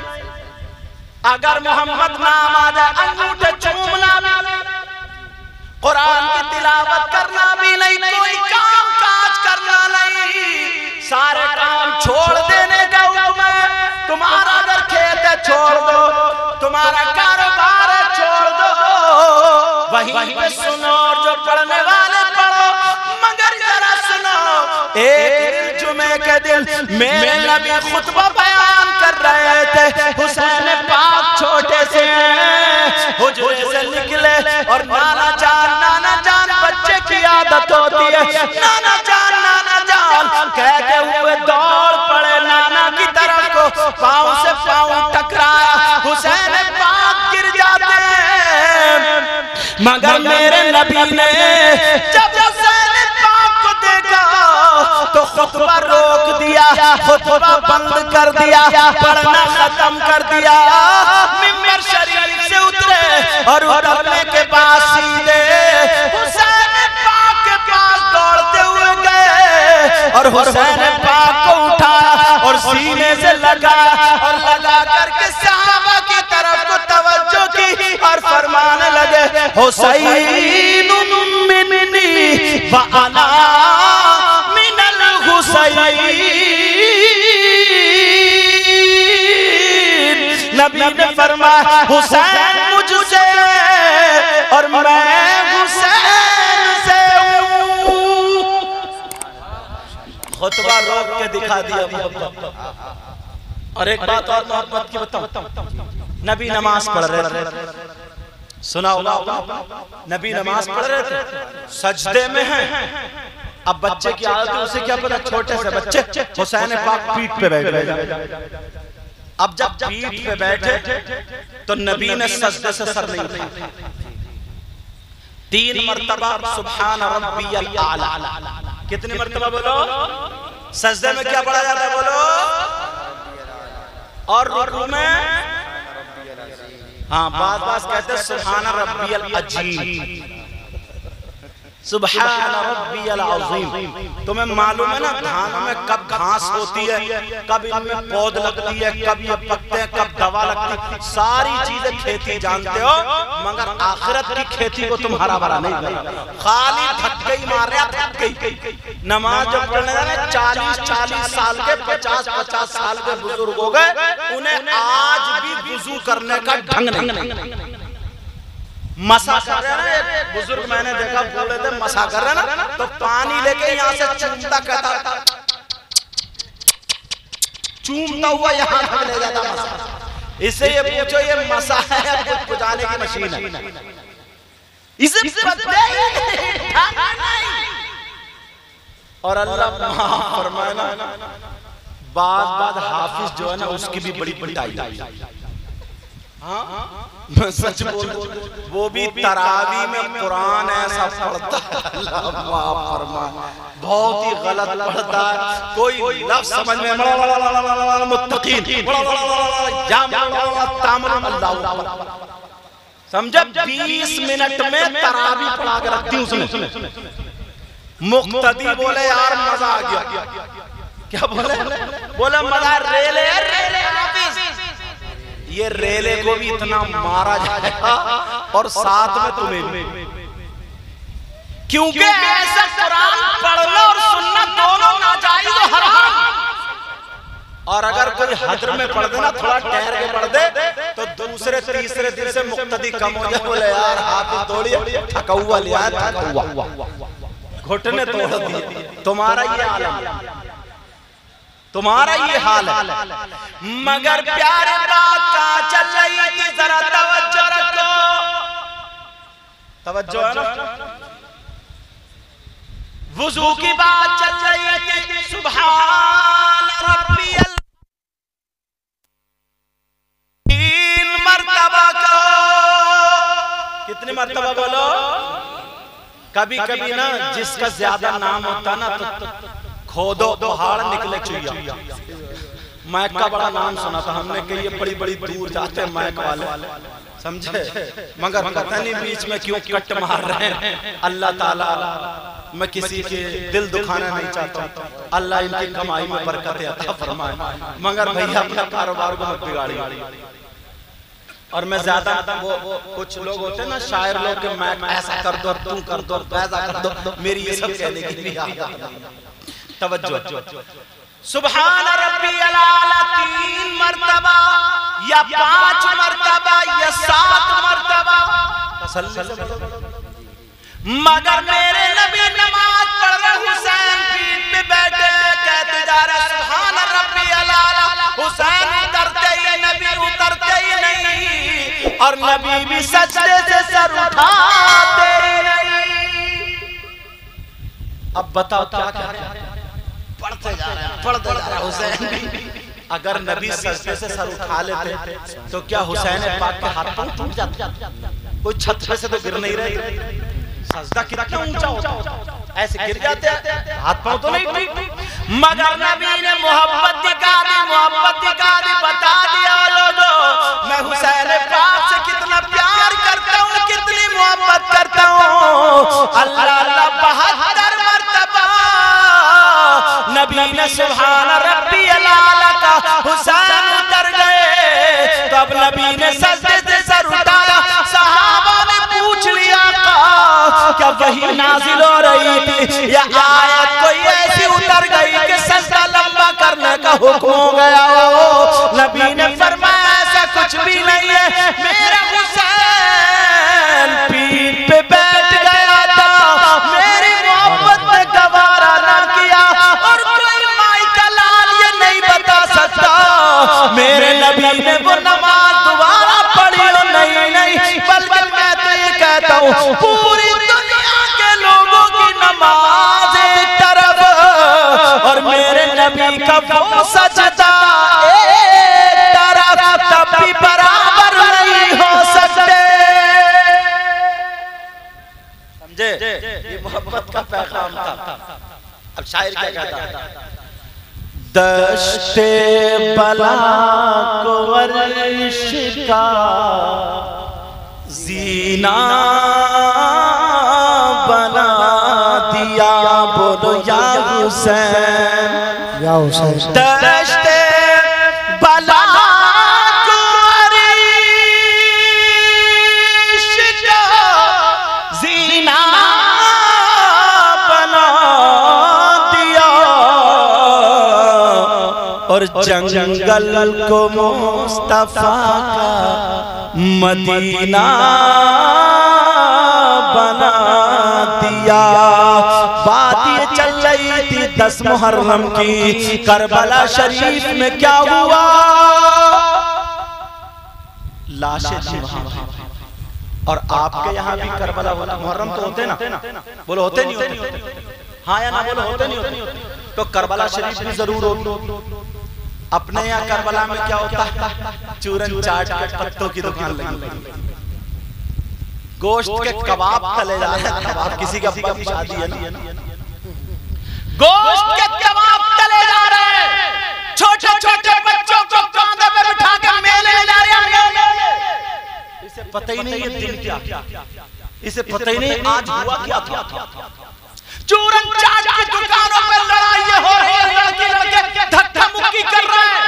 अगर मोहम्मद नाम आ जाए अंगूठे चूमना भी नहीं, कुरान की तिलावत करना भी नहीं, कोई काम काज करना नहीं, सारे काम छोड़ देने का हुक्म है। तुम्हारा अगर खेत है छोड़ दो, तुम्हारा कारोबार है छोड़ दो, वहीं पे सुनो, जो पढ़ने वाले पढ़ो, मगर जरा सुनो, एक जुमे के दिन मेरे नबी खुतबा बयान कर रहे थे, हुसैन पाक छोटे से हुजरे से निकले और नाना जान नाना जान बच्चे की आदत होती है, नाना जान नाना जान कहते हुए दौड़ पड़े नाना की तरफ को, पाँव से पाँव टकराया, हुसैन पाक गिर जाते हैं। मगर मेरे नबी ने जब हुसैन पाक को देखा तो खुतबा रोक दिया, खुतबा बंद कर दिया, पढ़ना खत्म कर दिया, मिंबर शरीफ से उतरे और उतरने के बाद सीधे हुसैन पाक के पास दौड़ते हुए गए और हुसैन पाक को उठाया और सीने से लगा और लगा करके सहाबा की तरफ को तवज्जो की और फरमाने लगे, हुसैन अना मिनल हुसैन। नबी ने फरमाया हुसैन मुझसे और मैं हुसैन से हूं। खुतबा रोक के दिखा दिया मोहब्बत। और एक बात और मोहब्बत की बताऊं, नबी नमाज पढ़ रहे थे, सुना होगा नबी नमाज पढ़ रहे थे, सजदे में हैं। अब बच्चे की आदत है, उसे क्या पता, छोटे से बच्चे हुसैन पाक पीठ पे बैठ गए। अब जब पीठ पे बैठे तो नबी ने सजदे से सर नहीं उठाया, तीन मर्तबा सुभान रब्बियल आला। कितनी मर्तबा बोलो? सजदे में क्या पढ़ा जाता है बोलो? और रुकू में हाँ बात बात कहते हैं सुभान रब्बियल अजीम, सुभान रब्बियल अज़ीम। तुम्हें मालूम है ना धान में कब घास होती है, कब इनमें पौध लगती है, कब ये पकते हैं, कब दवा लगती है, सारी चीजें खेती जानते हो, मगर आखिरत की खेती को तुम हरा भरा नहीं करते, खाली धक्के ही मार रहे, धक्के। नमाज जो पढ़ने वाले चालीस चालीस साल के, पचास पचास साल के बुजुर्ग हो गए, उन्हें आज भी वुजू करने का ढंग नहीं। मसा कर रहे हैं, बुजुर्ग मैंने देखा बोले थे मसा कर रहे ना, तो पानी लेके यहाँ से चूमता कहता, चूमता हुआ यहाँ तक ले जाता मसा। इससे ये पूछो ये मसा है या कुछ बुझाने की मशीन है? इसे पता ही नहीं। और अल्लाह माफ फरमाए ना, बाद बाद हाफिज जो है ना उसकी भी बड़ी पिटाई। हाँ मैं सच बोल, वो भी तरावी में कुरान ऐसा पढ़ता है, अल्लाह माफ फरमाए, बहुत ही गलत पढ़ता है, कोई लफ्ज समझ में मुत्तकीन समझा, बीस मिनट में तरावी पढ़ा के रखती उसने। मुक्तदी बोले यार मजा आ गया। क्या बोले? बोले मजा रेले रेले हाफिज, ये रेले को भी इतना मारा जाएगा और साथ में तुम्हें भी, क्योंकि ऐसा कुरान पढ़ना और सुनना दोनों नाजायज और हराम। और अगर कोई हद्र में पढ़ देना, थोड़ा ठहर के पढ़ दे, तो दूसरे तीसरे दिन से मुक्तदी कम हो जाए। बोले यार हाफिज तोड़िए, थका हुआ लिया, थका हुआ, घुटने तोड़ दिए। तुम्हारा ये हाल है, तुम्हारा ये हाल है। मगर प्यारे बात कहाँ चल रही थी, जरा तवज्जो रखो, तवज्जो है ना, वुजू की बात चल रही थी। सुभान रब्बियल, तीन मर्तबा कहो। कितनी मर्तबा बोलो? कभी कभी ना जिसका ज्यादा नाम होता ना तो खोदो पहाड़ निकले चुइया। मैक का बड़ा नाम सुना था हमने कि ये बड़ी बड़ी दूर जाते हैं मैक वाले, समझे, मगर पता नहीं बीच में क्यों कट मार रहे हैं। अल्लाह ताला, मैं किसी के दिल दुखाना नहीं चाहता, अल्लाह इनकी कमाई में बरकत अता फरमाए, मगर भैया अपना कारोबार को मत बिगाड़िए। और मैं ज्यादा वो, वो कुछ लोग होते हैं ना शायर लोग के मैक ऐसा कर दो, तू कर दो, ऐसा कर दो, मेरी ये सब कहने की भी आदत नहीं। तवज्जो, सुभान रब्बियल आला तीन मर्तबा या पांच मर्तबा या सात मर्तबा, मगर मेरे नबी नमाज पढ़ रहे, हुसैन पीठ पे बैठे, कहते जा रहे सुभान रब्बियल आला, हुसैन उतरते ही नबी उतरते ही नहीं, और नबी भी सजदे से सर उठाते ही नहीं। अब बताओ क्या क्या पढ़ते जा रहे हैं, पढ़ते जा रहे हैं। हुसैन भी अगर नबी सजदे से सर उठा लेते तो क्या हुसैन पाक के हाथ पांव टूट जाते? कोई छत पे से तो गिर नहीं रहे, सजदा कितना ऊंचा होता, ऐसे गिर जाते, हाथ पांव तो नहीं टूटते। मगर नबी ने मोहब्बत दिखा दी, मोहब्बत दिखा दी, बता दिया लोगों मैं हुसैन पाक से कितना प्यार करता हूँ, कितनी मोहब्बत करता हूँ। अल्लाह अल्लाह बहत्तर मर्तबा नबी ने सुभान रब्बियल आला का हुसैन उतर गए, तो अब नबी ने सजदे से सर उठाया। सहाबा ने पूछ लिया क्या वही नाजिल हो रही थी, ये आयत कोई ऐसी उतर गई कि सजदा लंबा करने का हुक्म हो गया हो। नबी ने फरमाया ऐसा कुछ भी नहीं है, मेरा हुसैन पीठ पे बैठ गया था, मेरी मोहब्बत ने गवारा ना किया, और कोई माई का लाल ये नहीं बता सकता मेरे नबी ने वो नमाज दोबारा पढ़ी हो। नहीं नहीं, बल्कि मैं तो ये कहता हूँ पूरी दुनिया के लोगों की नमाज एक तरफ और मेरे नबी का वो सजदा एक तरफ, तब भी बराबर नहीं हो सकते। समझे? ये मोहब्बत का पैगाम था। अब शायर क्या कहता है? दश्ते बला को अर्श का जीना बना दिया, बोलो या हुसैन, या हुसैन। दश्ते बला को अर्श का जीना बना दिया, और जंगल को मुस्तफा का मदीना बना दिया। बात ये चल रही थी दस मुहर्रम की, करबला शरीफ में क्या हुआ? लाशें थी वहां, और आपके यहाँ भी करबला होता, मुहर्रम तो होते ना, बोलो होते नहीं होते? हाँ या ना बोलो, होते नहीं होते? तो करबला शरीफ भी जरूर होगी। अपने यहाँ करबला में क्या होता है? चूरन चाट के पत्तों की दुकान लगी, गोश्त के कबाब तले जा रहे हैं। कबाब किसी का पति शादी है ना, गोश्त के कबाब तले जा रहे हैं, छोटे छोटे बच्चों को कांधे पे बिठा के मेले ले जा रहे हैं। इसे पता ही नहीं ये दिन क्या, इसे पता ही नहीं आज हुआ क्या था। चूरन चाट की दुकानों पे लड़ाई हो रही है, लड़के लड़के धक्का मुक्की कर रहे हैं,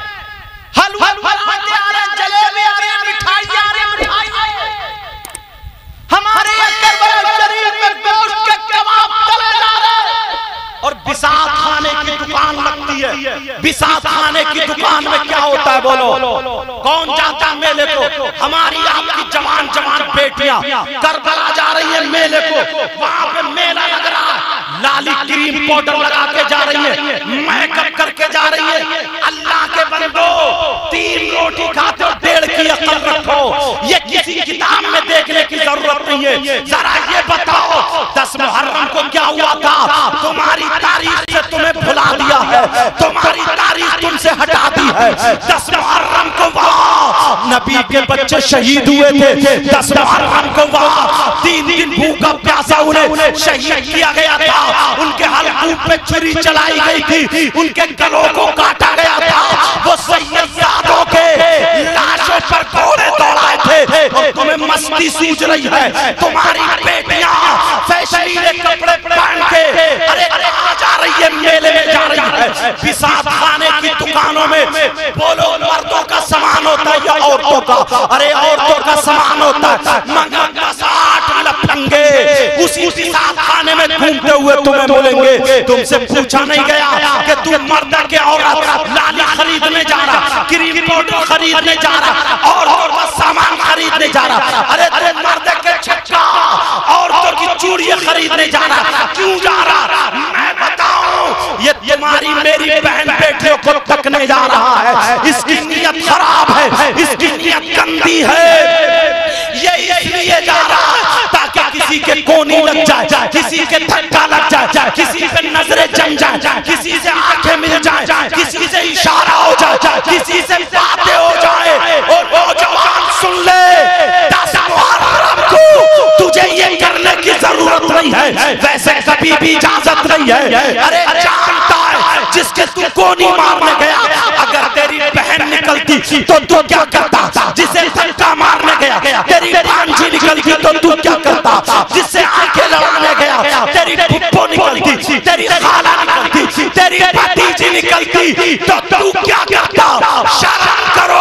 हलवा बनाते आ रहे हैं, जलेबी आ रहे हैं, मिठाई आ रही है, मिठाई आ रही है। हमारे करबला शरीफ में गोश्त के कबाब तले जा रहे हैं, और बिसात खाने की दुकान लगती है। बिसात खाने की दुकान में क्या होता है बोलो? कौन जाता है मेले को? हमारी आपकी जवान जवान बेटियां करबला जा रही है मेले को, वहां पे मेला लग रहा है, लाली क्रीम पाउडर लगा के जा रही है, मेकअप करके जा रही है। अल्लाह के बंदो, तीन रोटी खाते हो, डेढ़ की अकल रखो, ये किसी किताब में देखने की जरूरत नहीं है। जरा ये बताओ दस मुहर्रम को क्या हुआ था? तुम्हारी तारीख से तुम्हें भुला दिया है, तुम्हारी तारीख तुमसे हटा दी है। दस मुहर्रम को वहाँ नबी के बच्चे शहीद हुए थे, दस मुहर्रम को वहाँ तीन दिन भूखा प्यासा उन्हें शहीद किया गया था, उनके हलकों पे छुरी चलाई गई थी, उनके गलों को काटा गया था, वो सैयदादों के लाशों पर घोड़े दौड़ाए थे, और तुम्हें मस्ती सूझ रही है। तुम्हारी बेटियां फैशनीले कपड़े पहन के अरे जा रही है, मेले में जा रही है, बिसात खाने की दुकानों में। बोलो मर्दों का सामान होता है या औरतों का? अरे औरतों का सामान होता है। मगर दस आठ लफंगे उसी बिसात खाने में घूमते हुए तुम्हें बोलेंगे, तुमसे पूछा नहीं गया कि तू मर्द के औरत लाली खरीदने जा रहा, क्रीम पाउडर खरीदने जा रहा, औरतों का सामान खरीदने जा रहा? अरे तू मर्द के छक्का औरतों की चूड़ियां खरीदने जा रहा, क्यों जा रहा? मैं बताऊं, ये तुम्हारी मेरी बहन बेटियों को तकने जा रहा है। इसकी नीयत खराब है, इसकी नीयत गंदी है। ये इसलिए जा रहा है ताकि किसी के कोनी लग जाए, किसी के धक्का लग जाए, किसी पे नजरें जम जाए, किसी से आंखें मिल जाए, किसी से इशारा हो जाए, किसी से बातें हो जाए। और वो जवान सुन ले, दस मुहर्रम को तुझे ये करने की जरूरत नहीं है, वैसे कभी भी इजाजत नहीं है। अरे जानता है जिसके तू कोनी मारने गया, अगर तेरी बहन निकलती तो तू क्या करता? जिसे धक्का मारने गया तेरी भांजी निकलती तो तू क्या करता? जिससे आंखें लड़ाने गया तेरी फुप्पो निकलती, तेरी खाला निकलती, तेरी भतीजी निकलती तो तू क्या करता? शर्म करो,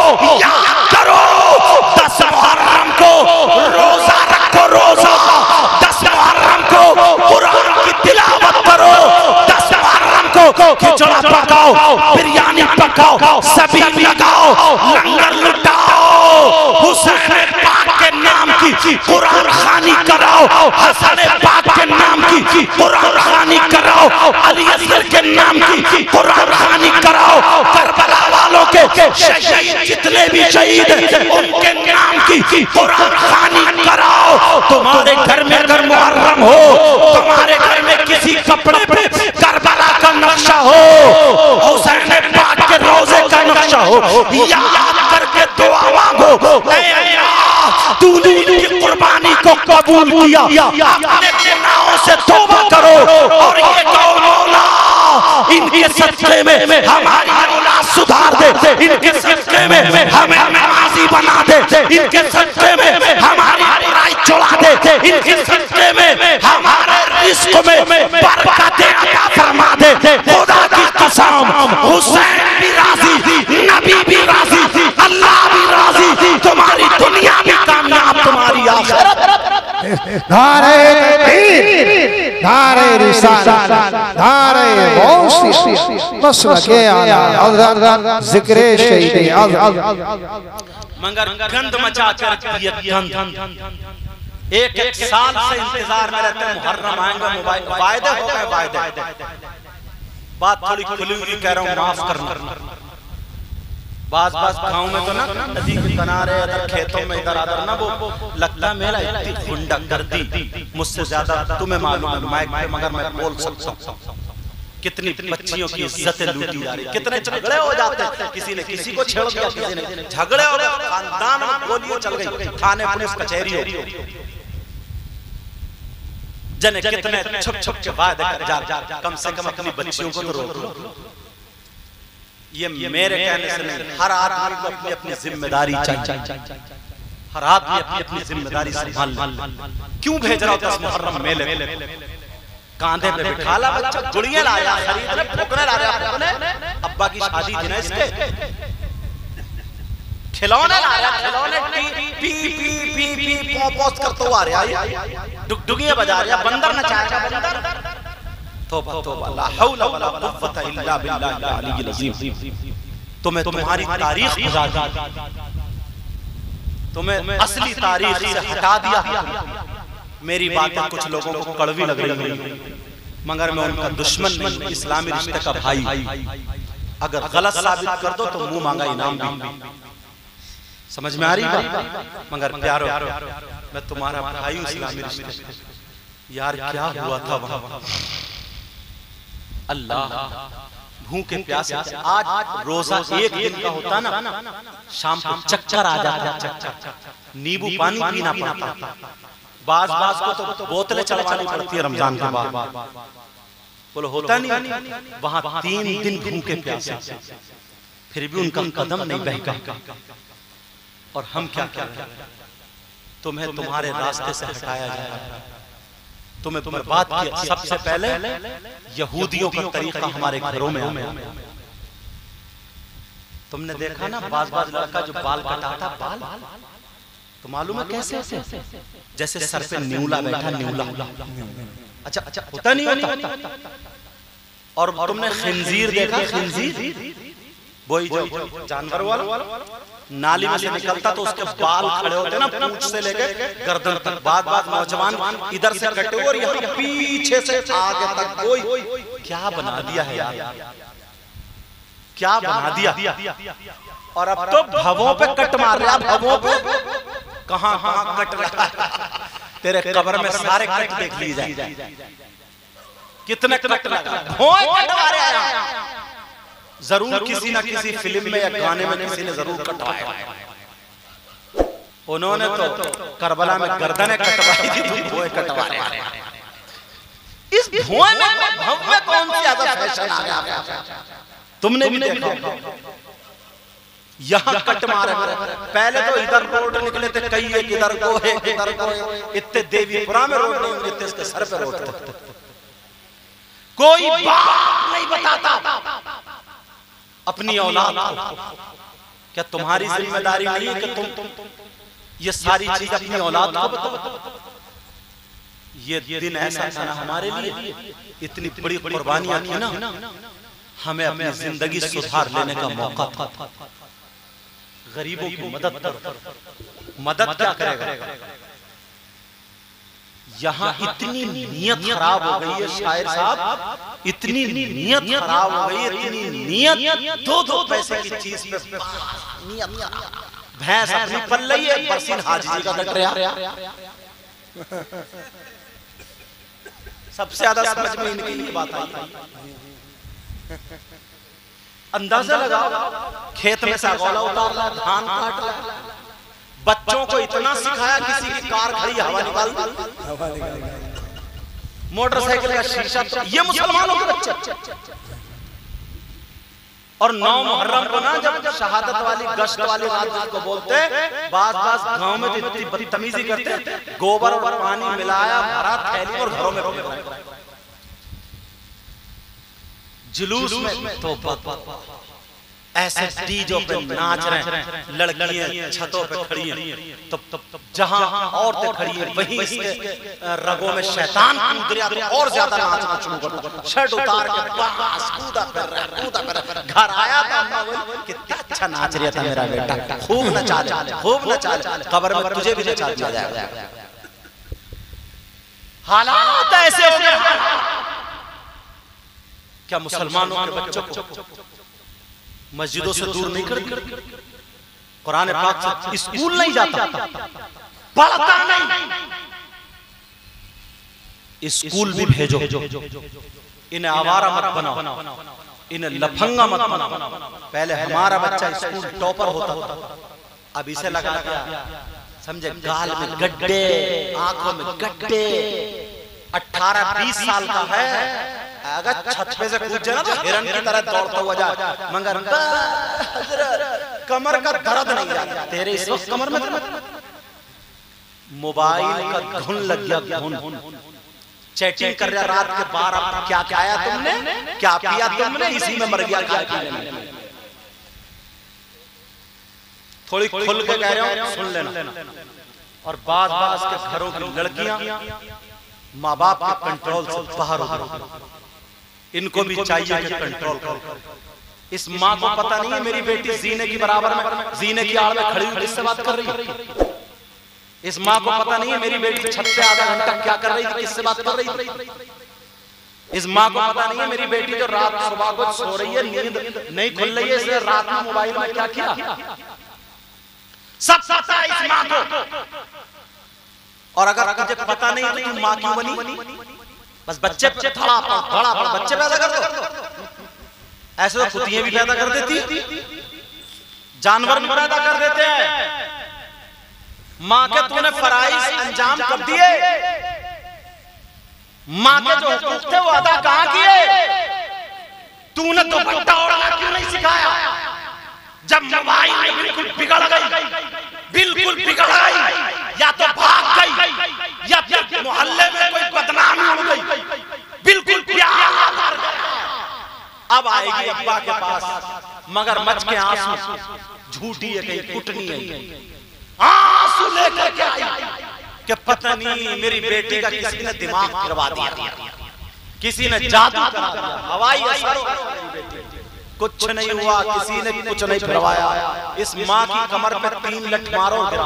याद करो, दस मुहर्रम को रोजा रखो, रोजा दस को खिचड़ा पकाओ, बिरयानी पकाओ, सभी लगाओ, लंगर लुटाओ, हुसैन पाक के नाम की कुरान खानी कराओ, हसन पाक के नाम की कुरान खानी कराओ, अली असगर के नाम की कुरान खानी कराओ, करबला वालों के शहीद जितने भी शहीद हैं उनके नाम की कुरान खानी कराओ। तुम्हारे घर में अगर मुहर्रम हो, तुम्हारे घर में किसी कपड़े पे करबला का नक्शा हो, हुसैन पाक के रोजे का नक्शा हो, याद करके दुआ मांगो, ऐ अल्लाह तूने इनकी कुर्बानी को कबूल किया, अपने गुनाहों से तौबा करो और ये कहो मौला इनके सदक़े में हमारी औलाद सुधार दे, इनके सदक़े में हमें नमाज़ी बना दे, इनके सदक़े में हमारी बुराई छुड़ा दे, इनके सदक़े में हमारे रिज़्क़ में बरकत अता फरमा दे। खुदा की कसम हुसैन भी राज़ी, नबी भी राज़ी, अल्लाह भी राज़ी, तुम्हारी दुनिया भी कामयाब, तुम्हारी आखिरत। नारे तकबीर, नारे रिसालत, नारे गौसियत, मसलके आला हज़रत ज़िक्रे शहीद आज़म। मगर गंद मचा कर ये गंद एक एक साल से इंतजार में रहते हैं, मुहर्रम आएंगे, मोबाइल वायदे हो गए, वायदे। बात थोड़ी खुली हुई कह रहा हूँ, माफ करना। बास बास गाँव में तो ना नदी के किनारे अगर खेतों में इधर आदर ना वो लगता मेरा इतनी गुंडा कर दी, मुझसे ज्यादा तुम्हें मालूम है माइक पे, मगर मैं बोल सकता हूँ कितनी बच्चियों की इज्जतें लूटी जा रही, कितने झगड़े हो जाते हैं, किसी ने किसी को छेड़ दिया, किसी ने झगड़े हो गए, खानदान में गोलियां चल गई, थाने पुलिस कचहरी हो, जने कितने छुप छुप के वादे कर जा, कम से कम अपनी बच्चियों को तो रोक लो। ये मेरे कहने से नहीं, हर आदमी को अपनी अपनी जिम्मेदारी चाहिए, हर आदमी अपनी अपनी जिम्मेदारी संभाल। क्यों भेज रहा हो मुहर्रम मेले, कांधे पे बिठा ला बच्चा, गुड़ियां लाया, खरीदने ठोकने ला रहा है, अब्बा की शादी थी ना इसके, खिलौने ला रहा, खिलौने पी पी पी पी पी पोपोस करते हुआ आ रहा है, डुगडुगियां बजा रहा, बंदर नचाएगा बंदर। तौबा तौबा, ला हौला वला कुव्वता इल्ला बिल्लाहिल अलीय्यिल अज़ीम। तुम्हें तुम्हारी तारीख भुला दी, तुम्हें असली तारीख से हटा दिया। मेरी बातें कुछ लोगों को कड़वी लग रही है, मगर मैं उनका दुश्मन नहीं, इस्लामी रिश्ते का भाई। अगर गलत साबित कर दो तो मुंह मांगा इनाम भी। समझ में आ रही बात? मगर प्यारो, मैं तुम्हारा भाई हूं इस्लामी रिश्ते। यार क्या हुआ था वहां, अल्लाह भूखे प्यासे, आज रोजा एक दिन का होता ना, शाम को चक्कर आ जाता, नींबू पानी पीना पड़ता, बाज बाज को तो बोतलें चढ़वानी पड़ती है रमजान के बाद, बोलो होता नहीं। वहां तीन दिन भूखे प्यासे, फिर भी उनका कदम नहीं बहका। और हम क्या कर रहे हैं, तुम्हें तुम्हारे रास्ते से हटाया जा रहा है। तुम्हें तुम्हें बात की, सबसे पहले यहूदियों का तरीका हमारे घरों में आया। तुमने देखा ना बाज बाज लड़का जो बाल कटाता, बाल तो मालूम है कैसे, जैसे सर पे न्यूला बैठा, न्यूला। अच्छा अच्छा होता नहीं होता। और तुमने खिंजीर देखा, खिंजीर वही जो जानवर वाला नाली में से निकलता तो उसके बाल खड़े होते ना, पूंछ से लेके गर्दन तक। बाद बाद नौजवान इधर से कटे और यहाँ पीछे से आगे तक, कोई क्या बना दिया है यार, क्या बना दिया। और अब तो भवों पे कट मार रहा, भवों पे कहां कहां कट रहा है, तेरे कब्र में सारे कट देख ली जाए, कितने कट लगा, भोए कटवा रहे हैं। जरूर किसी ना किसी फिल्म में या गाने में किसी ने जरूर कटवाया। उन्होंने तो करबला में गर्दनें कटवाई थी, तुम भोए कटवा रहे हैं। इस भोए में भव्य कौन सी ज्यादा फैशन आ गया, तुमने भी देखा। यहाँ कट मारे, पहले तो इधर रोड निकले थे कई, एक इधर को है, इधर को है, इतने देवीपुरा में रोड नहीं, इतने इसके सर पे रोड थे। कोई बात नहीं बताता अपनी औलाद को। क्या तुम्हारी जिम्मेदारी नहीं है कि तुम ये सारी चीज अपनी औलाद को बताओ? ये दिन ऐसा था ना हमारे लिए, इतनी बड़ी कुर्बानियां थी ना, हमें अपनी जिंदगी सुधार लेने का मौका था। गरीबों की मदद कर, मदद क्या करेगा? यहाँ इतनी नीयत खराब हो गई है शायर साहब, इतनी नीयत खराब हो गई, इतनी नीयत, दो दो पैसे की चीज पे नीयत खराब। भैंस अपनी पल रही है, बरसीन हाजी जी का कट रहा। सबसे ज्यादा समझ में इनकी ये बात आई। अंदाजा लगाओ, खेत में से गोला उतार रहा, धान काट रहा, बच्चों को इतना सिखाया, किसी की कार खड़ी हवा निकाल दी, मोटरसाइकिल का शीशा, ये मुसलमानों के बच्चे। और नौ मुहर्रम को ना जब शहादत वाली गश्त वाली रात को बोलते, बास बास गांव में इतनी बदतमीजी करते, गोबर और पानी मिलाया भरा थैली और घरों में जुलूस में तो ऐसे डीजों पे नाच रहे हैं, लड़कियां छतों पे खड़ी हैं, तो जहां औरतें खड़ी हैं वहीं इसके रगों में शैतान कूद रहा, तो और ज्यादा नाचना शुरू करता, शर्ट उतार के बस कूदा कर रहा है, कूदा कर रहा है। घर आया था अम्मा बोली कितना अच्छा नाच रहा था मेरा बेटा, खूब नचा ले, खूब नचा ले, कब्र में तुझे भी नचा दिया जाएगा। हालात ऐसे हो गए। क्या मुसलमानों के बच्चों को मस्जिदों से दूर नहीं करती? कुरान पाक से स्कूल नहीं जाता, पढ़ता नहीं, स्कूल भी भेजो, इन्हें आवारा मत बनाओ, इन्हें लफंगा मत बनाओ। पहले हमारा बच्चा स्कूल टॉपर होता होता, अब इसे लगा क्या समझे, गाल में गड्ढे, आंखों में गड्ढे, अठारह बीस साल का है, अगर छत पे से कूद जाए ना तो हिरन की तरह दौड़ता हुआ जाए, मगर कमर का दर्द नहीं जाता तेरे इस वक्त कमर में। मोबाइल का धुन लग गया, धुन चैटिंग कर रहा रात के बारह, क्या खाया तुमने, क्या पिया तुमने, इसी में मर गया। थोड़ी खुल के कह रहे हो, सुन लेना। और बाज बाज के घरों की लड़कियां माँ बाप के कंट्रोल से बाहर हो गई, इनको भी चाहिए कि कंट्रोल करो। इस माँ को पता नहीं है मेरी बेटी जीने की बराबर में, जीने की आड़ में खड़ी हुई किससे बात कर रही है। इस माँ को पता नहीं है मेरी बेटी छत पे आधा घंटा क्या कर रही थी, किससे बात कर रही थी। इस माँ को पता नहीं है मेरी बेटी जो रात सुबह को सो रही है, नींद नहीं खुल रही है, इसने रात में मोबाइल में क्या किया, सब पता है इस माँ को। और अगर तुझे पता नहीं तो तू माँ क्यों बनी? बस बच्चे थोड़ा बड़ा बड़ा बच्चे पैदा कर दो। ऐसे तो कुतियां भी पैदा कर देती, जानवर भी पैदा कर देते हैं। माँ के तूने फराइज अंजाम कब दिए? माँ के जो हुकूक थे वो अदा कहां किए? तूने तो बट्टा उड़ाना क्यों नहीं सिखाया? जब मोबाइल में बिल्कुल बिगड़ गई, बिल्कुल बिगड़ गई, या तो भाग गई या फिर मोहल्ले में कोई बदनामी हो गई, बिल्कुल प्यार, अब आएगी अब्बा के पास मगर मच के आंसू, झूठी है कहीं कुटनी है, आंसू लेकर के आई कि पता नहीं मेरी बेटी का किसी ने दिमाग फिरवा दिया, किसी ने जादू करा दिया, हवाई असर, कुछ नहीं हुआ, किसी ने कुछ नहीं फिरवाया। इस माँ की कमर पे तीन लठ मारो गिरा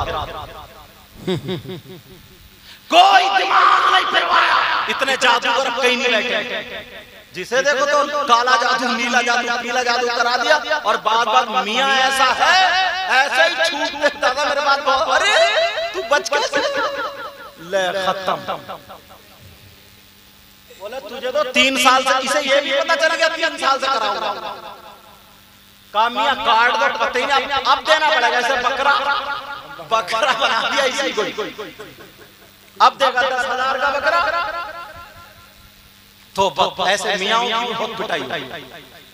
कोई दिमाग नहीं फिरवाया। इतने जादूगर कहीं नहीं बैठे, जिसे देखो तो काला जादू, नीला जादू, पीला जादू करा दिया। और बाद बाद मियाँ ऐसा है, ऐसे ही छूट देता था मेरे बात, अरे तू बच कैसे, ले खत्म। बोले तुझे तो तीन साल से, इसे ये भी पता चला गया तीन साल से कराऊंगा, कामिया कार्ड दो पता ही नहीं, अब देना पड़ेगा। ऐसे बकरा बकरा बना दिया इसी को, अब देगा दस हजार का बकरा, तो ऐसे मियाओं की बहुत पिटाई।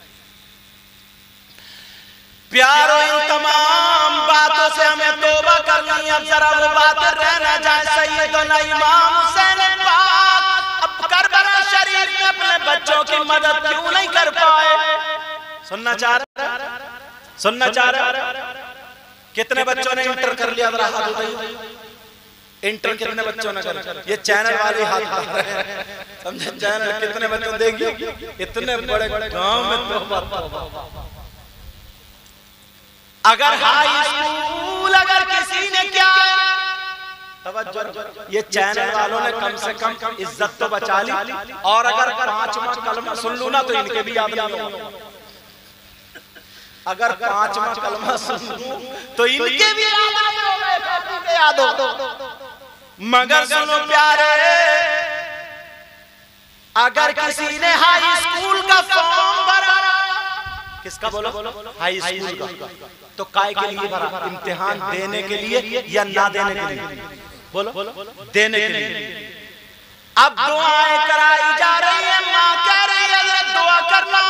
प्यारो इन तमाम बातों से हमें तौबा करनी, अब जरा वो बात रह न जाए। सैयदना इमाम हुसैन पाक अब करबला शरीफ में अपने बच्चों की मदद क्यों नहीं कर पाए? सुनना चाह रहे, सुनना चाह रहे, कितने बच्चों ने इंटर कर लिया? जरा हाथ उठाइए, इंटर कितने बच्चों ने कर? ये चैनल वाले हाथ उठा रहे हैं, समझे चैनल कितने बच्चों देखिए, इतने बड़े गांव में तो अगर हाई स्कूल अगर किसी ने क्या तवज्जो, ये चैनल वालों ने कम से कम इज्जत तो बचा ली, और अगर पांचवा कलमा सुन लूं ना तो इनके भी याद नहीं हो, अगर पांचवा कलमा सुन लूं तो इनके भी याद हो। मगर सुनो प्यारे, अगर किसी ने हाई स्कूल का फॉर्म भरा, किसका बोलो, हाई स्कूल का, तो काय के लिए भरा, इम्तिहान देने के लिए या ना देने के लिए, बोलो देने के लिए। अब दुआएं कराई जा रही है, माँ कह रही है दुआ करना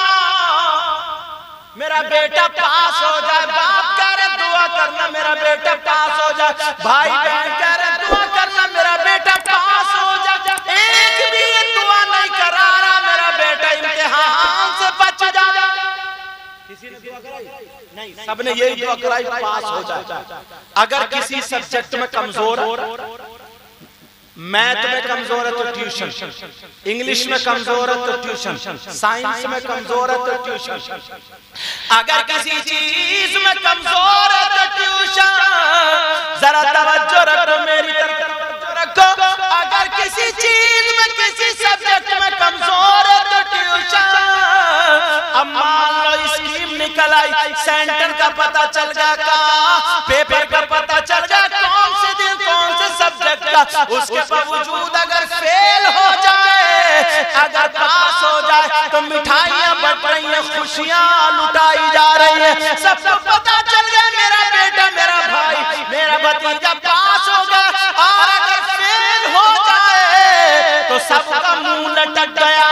मेरा बेटा पास हो जाए, बाप कह रहे दुआ करना मेरा बेटा पास हो जाए, भाई बहन कह रहे दुआ करना मेरा बेटा पास हो जाए, एक भी दुआ नहीं करा रहा मेरा बेटा इम्तिहान से बच जाए। किसी ने दुआ कराई? नहीं, सबने यही दुआ कराई पास हो जाए। अगर किसी सब्जेक्ट में कमजोर, मैथ में कमजोर है तो ट्यूशन, इंग्लिश में कमजोर है तो ट्यूशन, साइंस में कमजोर है तो ट्यूशन, अगर किसी चीज में कमजोर है तो ट्यूशन, जरा तवज्जो रखो मेरी तरफ रखो, अगर किसी चीज में किसी सब्जेक्ट में कमजोर है तो ट्यूशन। अब मान लो स्कीम निकल आई, सेंटर का पता चल गया, का पेपर का पता चल गया, कौन से दिन कौन से सब्जेक्ट का, उसके बावजूद अगर फेल हो जाए, अगर पास हो जाए तो मिठाइयां बट रही हैं, खुशियां लुटाई जा रही है, सबको पता चल गया मेरा बेटा मेरा भाई मेरा भतीजा पास हो गया, और अगर फेल हो जाए तो सबका मुंह लटक गया।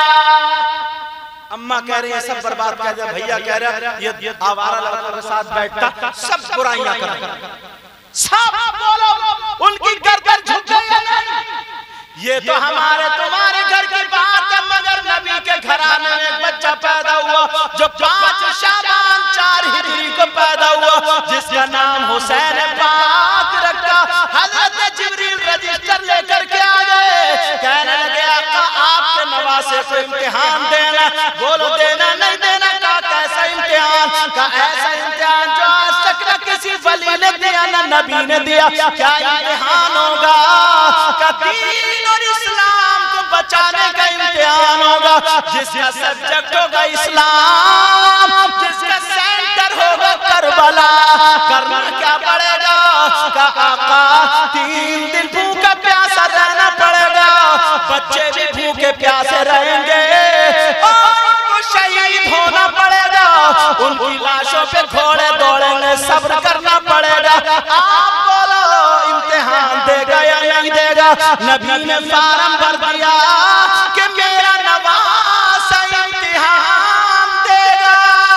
अम्मा कह रही है सब बर्बाद कर दिया, भैया कह रहा है ये आवारा लड़कों के साथ बैठता सब बुराइयां कर, सब बोलो उनकी गर्दन झुक गई है नहीं, ये तो हमारे तुम्हारे घर की बात है, मगर नबी के घराने में एक बच्चा पैदा हुआ जो पांच शाबान चार हिजरी को पैदा हुआ, जिसका नाम हुसैन पाक रखा। हजरत जिब्रील रजिस्टर लेकर के आ गए, कहने लगे आका आपके नवासे को इम्तिहान देना, बोलो देना नहीं देना, का कैसा इम्तिहान, का ऐसा इम्तिहान जो आज तक न किसी वली ने दिया न नबी ने दिया, क्या इम्तिहान होगा, का दीन और इस्लाम को बचाने का इम्तिहान होगा, जिसका सब्जेक्ट होगा इस्लाम, जिसका सेंटर होगा करबला, करना क्या पड़ेगा, का आका तीन दिन भूखा प्यासा रहना पड़ेगा, बच्चे भी भूखे प्यासे रहेंगे, और उनको शहीद होना पड़ेगा, उनकी लाशों पे घोड़े दौड़ेंगे, सब्र करना पड़ेगा। आप बोलो इम्तिहान देगा या नहीं देगा? नबी ने फार्म भर दिया कि मेरा नवासा इम्तिहान देगा,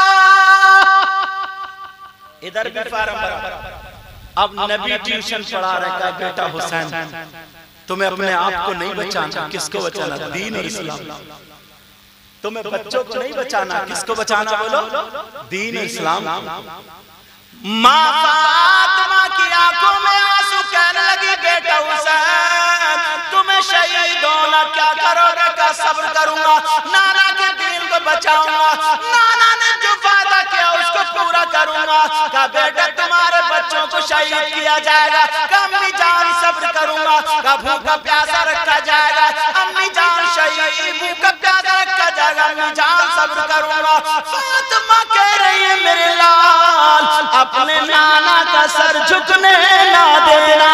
इधर भी फार्म भरा। अब नबी ट्यूशन पढ़ा रहा है, बेटा हुसैन तुम्हें अपने आप को नहीं बचाना, किसको बचाना, दीन और इस्लाम, तुम्हें बच्चों को नहीं बचाना, किसको बचाना, बोलो दीन और इस्लाम। माँ फातिमा की आंखों में आंसू, कहने लगी बेटा हुसैन तुम्हें शहीद होना, क्या करोगे, का सब्र करूंगा, नाना के दीन को बचाऊंगा, नाना ने जो वादा किया उसको पूरा करूंगा, का बेटा तुम्हारे बच्चों को शहीद किया जाएगा, का अम्मी जान सब्र करूंगा, का भूखा प्यासा रखा जाएगा, अम्मी जान शहीद भूखा प्यासा रखा जाएगा, अम्मी जान सब्र करूंगा। फातिमा कह रही है मेरे लाल अपने नाना का सर झुकने ना देना।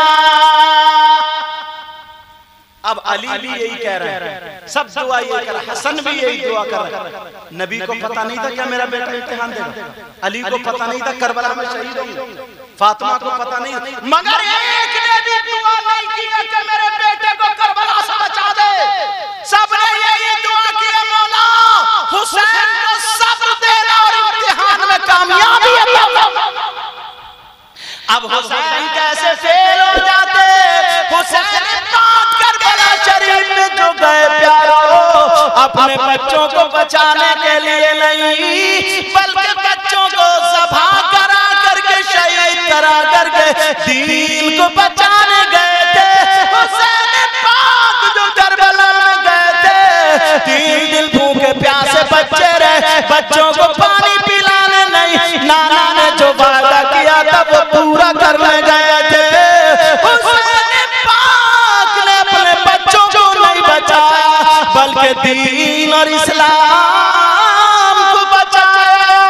अब अली भी यही कह रहे हैं, सब दुआ ये कर रहे हैं, हसन भी यही दुआ कर रहे हैं। नबी को पता नहीं था क्या मेरा बेटा इम्तिहान देगा, अली को पता नहीं था करबला में शहीद होंगे, फातिमा को पता नहीं, मगर एक ने भी दुआ नहीं की कि मेरे बेटे को करबला से बचा दे, सबने यही दुआ की मौला हुसैन को सब्र देना और इम्तिहान में कामयाबी अता फरमा। अब हुसैन कैसे फेल हो जाते, हुसैन पाक करबला शरीफ में जो गए प्यारो, अपने बच्चों को बचाने के लिए नहीं, बल्कि बच्चों को ज़बा करा करके शहीद करा करके दीन को बचाने गए थे। हुसैन पाक जो करबला में गए थे, तीन दिन भूखे प्यासे बच्चे रहे, बच्चों को पानी पिलाने नहीं, नाना ने जो वादा किया था वो पूरा करने गए थे। हुसैन पाक ने अपने बच्चों को नहीं बचाया बल्कि दीन और इस्लाम को बचाया।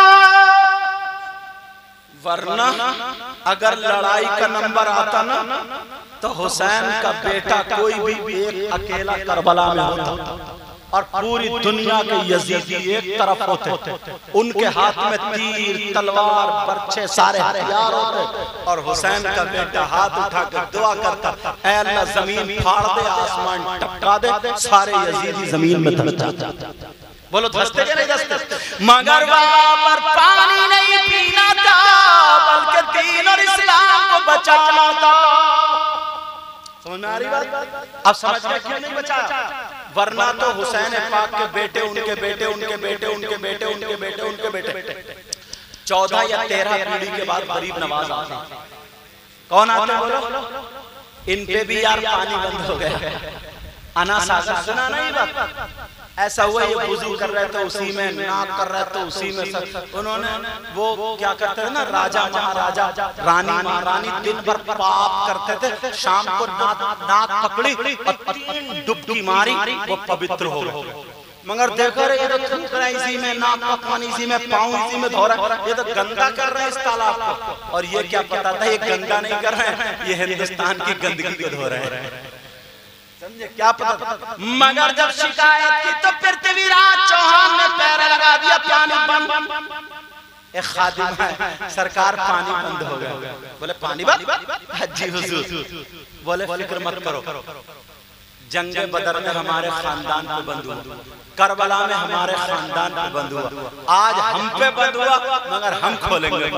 वरना अगर लड़ाई का नंबर आता ना तो हुसैन का बेटा कोई भी एक अकेला करबला में होता और पूरी दुनिया के यजीदी एक तरफ होते, उनके हाथ में तीर तलवार बर्छे सारे हथियार होते और हुसैन का बेटा हाथ उठाकर दुआ करता, ऐ अल्लाह जमीन फाड़ दे, आसमान टपका दे, सारे यजीदी जमीन में धंस जाते। बोलो धंसते क्या नहीं धंसते? मगर वहां पर पानी नहीं पीना था बल्कि दीन और इस्लाम को बचाना था। समझ में आ रही बात? अब समझ में क्यों नहीं बचाया? वरना तो हुसैन पाक के बेटे, उनके बेटे, उनके बेटे, उनके बेटे, उनके बेटे, उनके बेटे, चौदह या तेरह पीढ़ी के बाद गरीब नवाज आते। कौन आते बोलो? इन पे भी यार पानी बंद हो गया। अना सागर सुना नहीं बात? ऐसा हुआ, ये वुजू कर रहे थे उसी में, नाक कर रहे थे उसी में, सब उन्होंने वो क्या करते थे ना, राजा महाराजा रानी महारानी दिन भर पाप करते थे, शाम को नाक नाक पकड़ी और तीन डुबकी मारी, वो पवित्र हो गए। मगर देखो रे, ये तो थूक रहा है इसी में, नाक का पानी इसी में, पाँव इसी में धो रहा है, ये तो गंदा कर रहे हैं इस तालाब को। और ये क्या पता था ये गंगा नहीं कर रहे हैं, ये हिंदुस्तान की गंदगी को धो रहे हैं। समझे क्या पता? मगर जब शिकायत की तो पृथ्वीराज चौहान ने पैर लगा दिया, पानी बंद। एक खादिम है, सरकार पानी बंद हो गया। बोले पानी बंद? जी हुजूर। बोले फिक्र मत करो, जंगे बदर में हमारे खानदान पे बंद हुआ, करबला में हमारे खानदान पे बंद हुआ, आज हम पे बंद हुआ मगर हम खोलेंगे।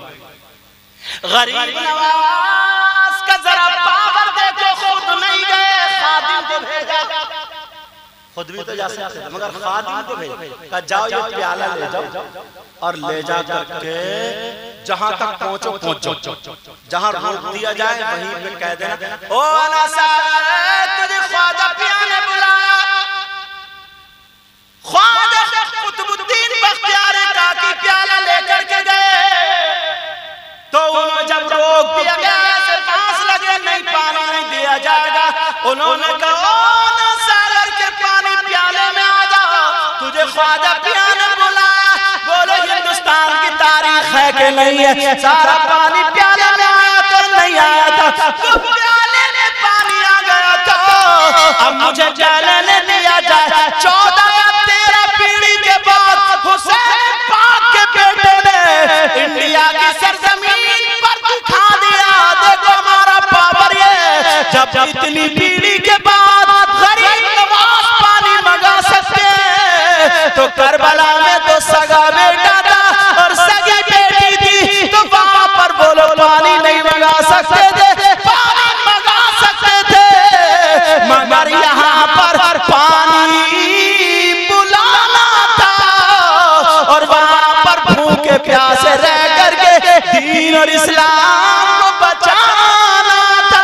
गरीब नवाज का जरा पावर देखो, खुद नहीं गए, खादिम को भेजा। खुद भी तो जा सकते थे मगर खादिम को भेजा, कहा जाओ ये प्याला ले जाओ और ले जा करके जहां तक पहुंचो पहुंचो, जहां रोक दिया जाए वहीं पे कह देना, ओ नसार तुझे ख्वाजा पिया ने बुलाया। ख्वाजा कुतुबुद्दीन बख्तियार काकी प्याला लेकर के गए तो उन्हें जब रोक दिया गया, से पास लगे, नहीं पानी नहीं दिया जाएगा। उन्होंने कहा ना सागर के पानी प्याले में आ जाओ, तुझे ख्वाजा पिया ने बुलाया। बोलो हिंदुस्तान की तारीख है कि नहीं है? सारा पानी प्याले में आया तो नहीं आया था, तो प्याले में पानी आ गया था। अब मुझे प्याले ने दिया जाए। चौदह या तेरह पीढ़ी के बाद हुसैन पाक के बेटे ने इंडिया की सरजमीन दिखा दिया, देखो हमारा पावर ये। जब इतनी पीढ़ी के बाद गरीब नवाज पानी मंगा सकते हैं तो करबला में तो सगा बेटा था और सगी बेटी थी, तो वहां पर बोलो पानी नहीं मंगा सकते थे? पानी मंगा सकते थे मगर यहाँ पर पानी बुलाना था और वहां पर भूखे प्यासे रह करके दीन और इस्लाम को बचाना था।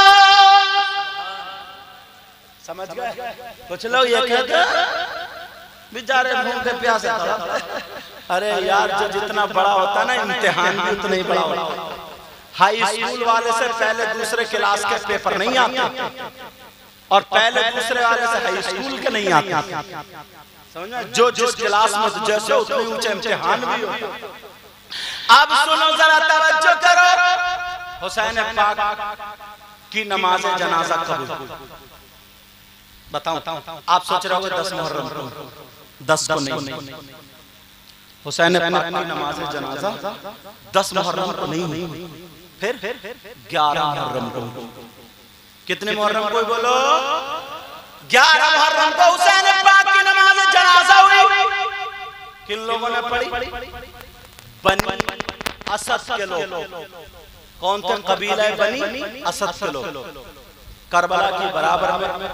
समझ गए? कुछ लोग ये कहते बेचारे भूखे प्यासे था। अरे यार, जो जितना बड़ा होता है ना इम्तिहान भी उतना ही बड़ा होता है। हाई स्कूल वाले से पहले दूसरे क्लास के पेपर नहीं आते और पहले दूसरे वाले से हाई स्कूल के नहीं आते। समझना? जो जिस क्लास में जैसे उतने ऊंचे इम्तिहान भी होते। अब सुनो जरा, तवज्जो करो। हुसैन पाक की नमाज जनाजा कबूल। बताओ, आप सोच रहे होंगे दस मुहर्रम को, दस को नहीं। हुसैन पाक की नमाज जनाजा दस मुहर्रम को नहीं हुई, फिर ग्यारह मुहर्रम को। कितने मुहर्रम को बोलो? ग्यारह मुहर्रम को हुसैन पाक की नमाज जनाजा हुई। किन लोगों ने पढ़ी? बनी असद के लोग। कौन थे? कबीला बनी असद के लोग। करबला की बराबर में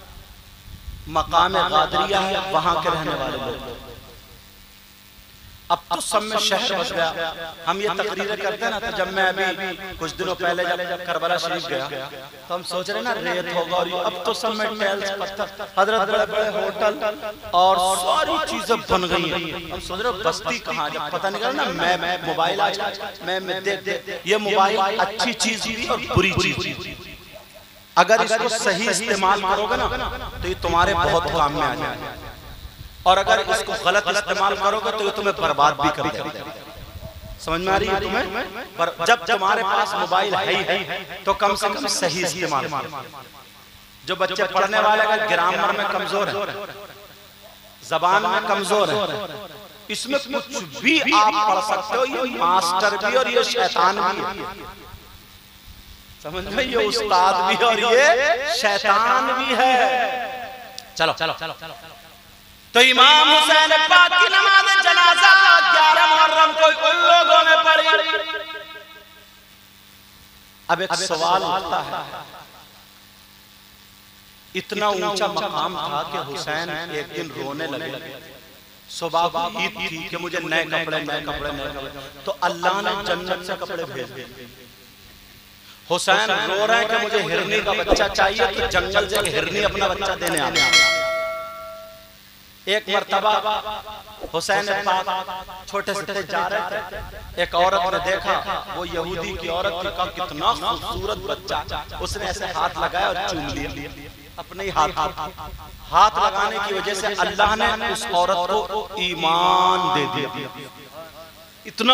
मकाम गादरिया है, वहां के रहने वाले लोग। अब तो सब में शहर बस गया। हम ये तकरीरें करते हैं ना, तो जब मैं अभी कुछ दिनों पहले जब करबला शरीफ गया तो हम सोच रहे ना रेत होगा, और अब तो सब में टाइल्स पत्थर, हजरत बड़े बड़े होटल और सारी चीजें बन गई हैं। हम सोच रहे बस्ती कहाँ, जब पता निकला ना मैं मैं मोबाइल आज मैं मैं देख देख ये मोबाइल अच्छी चीज भी और बुरी चीज, अगर इसको सही इस्तेमाल करोगे ना तो ये तुम्हारे बहुत काम में आ जाएगा, और अगर इसको गलत इस्तेमाल करोगे तो ये तुम्हें बर्बाद भी कर देगा। समझ में आ रही है तुम्हें? पर जब तुम्हारे पास मोबाइल है ही है तो कम से कम सही इस्तेमाल। जो बच्चे पढ़ने वाले अगर ग्रामर में कमजोर है, जबान में कमजोर है, इसमें कुछ भी आप पढ़ सकते हो, ये मास्टर भी और ये शैतान भी है। समझ में? ये उस्ताद भी और ये शैतान भी है। चलो चलो चलो चलो तो इमाम हुसैन पाक की नमाज जनाजा ग्यारह मुहर्रम को उन लोगों ने पढ़ी। अब एक सवाल उठता है, इतना ऊंचा मकाम था कि हुसैन एक दिन रोने लगे। सुबह की ईद थी कि मुझे नए कपड़े नए कपड़े नए कपड़े, तो अल्लाह ने जन्नत से कपड़े भेज दिए। हुसैन रो रहे हैं कि मुझे हिरनी का बच्चा चाहिए, तो जंगल से हिरनी अपना बच्चा देने आ गया। एक मर्तबा हुसैन पाक छोटे से जा रहे थे, एक औरत ने देखा, वो यहूदी की औरत थी, कहा कितना खूबसूरत बच्चा, उसने ऐसे हाथ लगाया और चूम लिया अपने ही हाथ। हाथ लगाने की वजह से अल्लाह ने उस औरत को ईमान दे दिया। इतना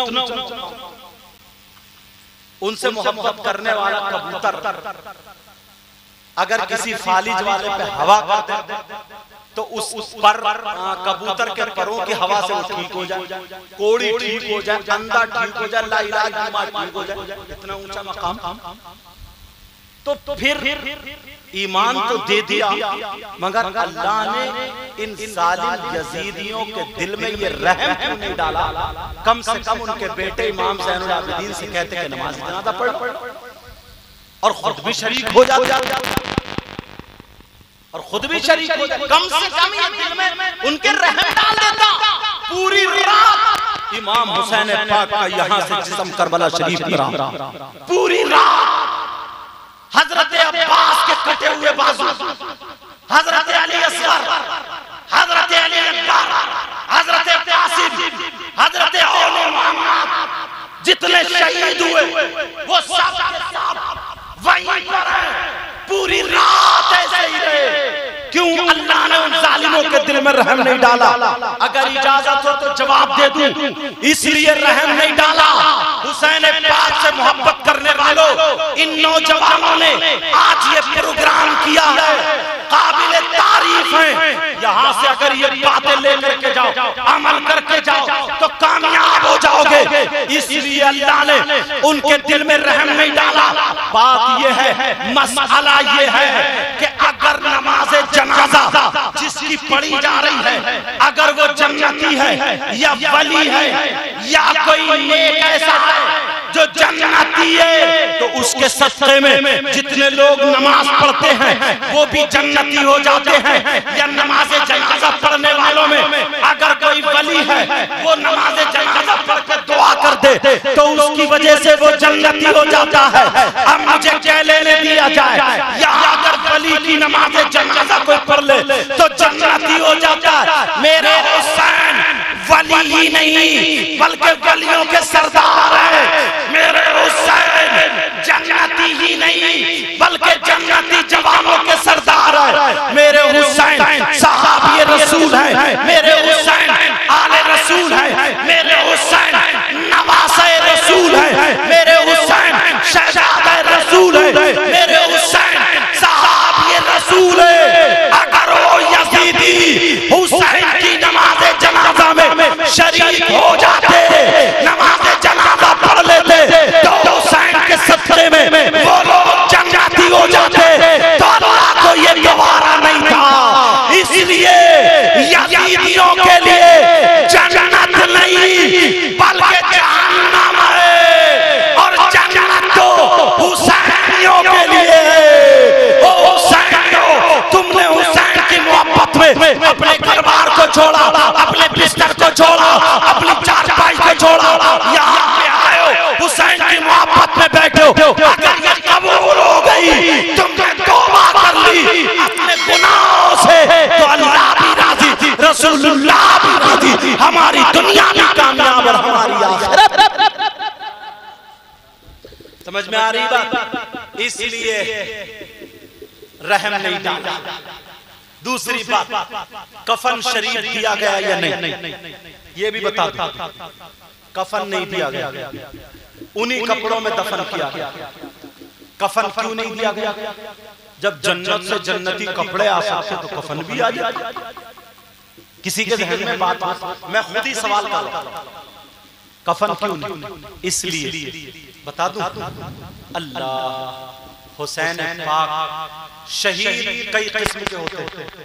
उनसे मोहब्बत करने वाला कबूतर अगर किसी फालिज वाले पे हवा करते तो उस, उस पर कबूतर के परों की हवा से वो ठीक हो जाए, कोड़ी ठीक हो जाए, अंधा ठीक हो जाए, ला इलाज बीमार ठीक हो जाए। इतना ऊंचा मकाम। तो, तो फिर ईमान तो दे दिया, मगर अल्लाह ने इन जालिम यजीदियों के दिल में ये रहम क्यों नहीं डाला? कम से कम उनके बेटे इमाम ज़ैनुल आबिदीन से कहते कि नमाज जनाजा पढ़, और खुद भी शरीक हो जाते और खुद भी शरीक हो जाते। कम से कम ये दिल में उनके रहम डाल देता। पूरी रात इमाम हुसैन पाक का यहाँ से जिस्म करबला शरीफ रहा, पूरी रात हजरत अब्बास के कटे हुए बाजू, हजरत अली असगर, हजरत अली अकबर, हजरत कासिम, हजरत औले मोहम्मद, जितने शहीद हुए वो सब के सब वहीं पर हैं। पूरी रात ऐसे ही रहे। क्यों? अल्लाह ने उन जालिमों के दिल में रहम नहीं डाला। अगर इजाजत हो तो जवाब दे दूं, इसलिए रहम नहीं डाला। हुसैन पाक से मोहब्बत करने वालों, इन नौजवानों ने आज ये प्रोग्राम किया है, काबिल तारीफ है। यहाँ से अगर ये बातें लेकर के जाओ, अमल करके जाओ तो कामयाब हो जाओगे। इसलिए अल्लाह ने उनके दिल में रहम नहीं डाला। बात ये है, मसला ये है कि अगर नमाज़े जनाजा जिसकी पढ़ी जा रही है, अगर वो जन्नती है या वली है या कोई नेक ऐसा है जो जन्नती है, तो उसके सदक़े में जितने लोग नमाज पढ़ते हैं वो भी जन्नती हो जाते हैं। या नमाज़े जनाजा पढ़ने वालों में अगर कोई वली है, वो नमाज़े जनाजा पढ़ के दुआ कर दे तो उसकी वजह से वो जन्नती हो जाता है। अब मुझे क्या लेने दिया जाए, या अगर वली की नमाज़े जनाजा कोई पढ़ ले तो जन्नती हो जाता है। मेरे हुसैन वली ही नहीं बल्कि वलियों के सरदार है। मेरे हुसैन जन्नती ही नहीं बल्कि जन्नती जवानों के सरदार है। मेरे हुसैन सहाबी रसूल है। मेरे हुसैन आले रसूल है। मेरे हुसैन नवासे रसूल है। मेरे हुसैन शहजादे रसूल है। मेरे हुसैन सहाबी रसूल है। अगर वो यजीदी हुसैन की नमाज़े जनाजा में शरीक हो जाते, नमाज़े जनाजा पढ़ लेते, तो हुसैन के सदक़े में वो लोग जन्नती हो जाते। तो अल्लाह को ये गवारा नहीं था। इसलिए यजीदियों के लिए जन्नत नहीं बल्कि जहन्नम है, और जन्नत तो हुसैनियों के लिए है। ओ हुसैनियों, तुमने हुसैन की मोहब्बत में अपने घरबार को छोड़ा, अपने बिस्तर को छोड़ा, अपनी चार समझ में आ रही बात? इसलिए रहम नहीं डाला। दूसरी बात, कफन शरीफ दिया गया या नहीं, ये भी बता दो। कफन नहीं दिया गया, उन्हीं कपड़ों में दफन किया गया। कफन क्यों नहीं दिया गया? जब जन्नत से जन्नती कपड़े आ सकते तो कफन भी आ जाता। किसी के ज़हन में बात, मैं खुद ही सवाल करता हूं, कफन क्यों नहीं? इसलिए बता दूं, अल्लाह हुसैन पाक शहीद कई किस्म के होते हैं।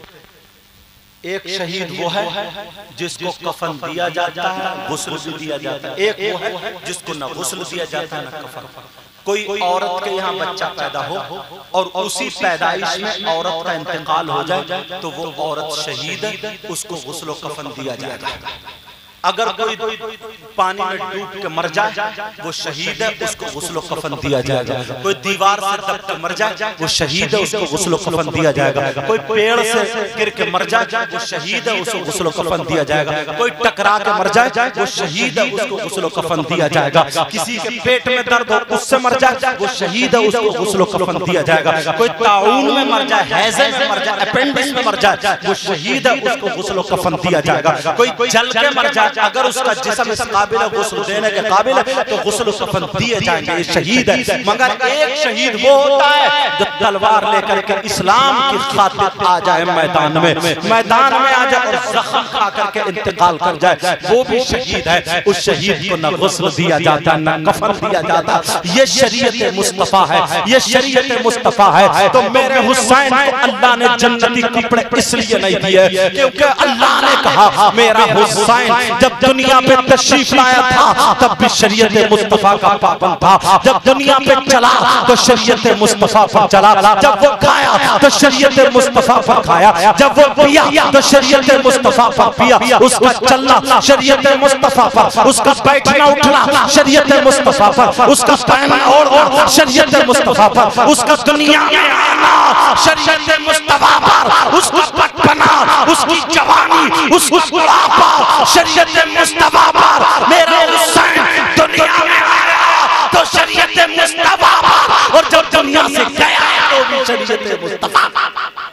एक शहीद वो है जिसको कफन दिया जाता है, गुस्ल भी दिया जाता है। एक वो है जिसको न गुस्ल दिया जाता है न कफन। कोई औरत के यहाँ बच्चा पैदा हो और उसी पैदाइश में औरत का इंतकाल हो जाए तो वो औरत शहीद है, उसको गुस्ल कफन दिया जाएगा। अगर कोई पानी में डूब के मर जाए वो शहीद है, उसको गुस्ल कफन दिया जाएगा। कोई दीवार से दब के मर जाए वो शहीद है, उसको गुस्ल कफन दिया जाएगा। कोई पेड़ से गिर के मर जाए वो शहीद है, उसको गुस्ल कफन दिया जाएगा। कोई टकरा के मर जाए वो शहीद है, उसको गुस्ल कफन दिया जाएगा। किसी के पेट में दर्द हो उससे मर जाए वो शहीद है, उसको गुस्ल कफन दिया जाएगा। कोई ताउन में मर जाए, हैजे में मर जाए, अपेंडिक्स में मर जाए वो शहीद है, उसको गुस्ल कफन दिया जाएगा। कोई जल के मर जाए, अगर उसका जिस्म इस काबिल है गुस्ल देने के काबिल है तो गुस्ल कफन दिए जाएंगे, ये शहीद है। मगर एक शहीद वो होता है जो तलवार लेकर के इस्लाम की खातिर आ जाए मैदान में, मैदान में आ जाए और जख्म खा करके इंतकाल कर जाए, वो भी शहीद है। उस शहीद को न गुस्ल दिया जाता न कफन दिया जाता। ये शरीयत मुस्तफा है, ये शरीयत मुस्तफा है। तो मेरे हुसैन को अल्लाह ने जन्नती कपड़े इसलिए नहीं दिए क्योंकि अल्लाह ने कहा मेरा हुसैन जब दुनिया पे तशरीफ लाया था तब भी शरीयत मुस्तफा का पाबंद था। जब दुनिया पे चला तो शरीयत मुस्तफा पर चला। जब वो खाया तो शरीयत मुस्तफा पर खाया। जब वो पिया तो शरीयत मुस्तफा पर पिया। उसका चलना शरीयत मुस्तफा पर, उसका बैठना उठना शरीयत मुस्तफा पर, उसका पहनना ओढ़ना शरीयत मुस्तफा पर, उसका दुनिया में आना शरीयत मुस्तफा पर, उसका बचपना, उसकी जवानी, उसका बुढ़ापा शरीयत मुस्तफा पर। मेरा हुसैन दुनिया में आया तो शरीयत मुस्तफा पर, और जब दुनिया से गया तो भी शरीयत मुस्तफा पर।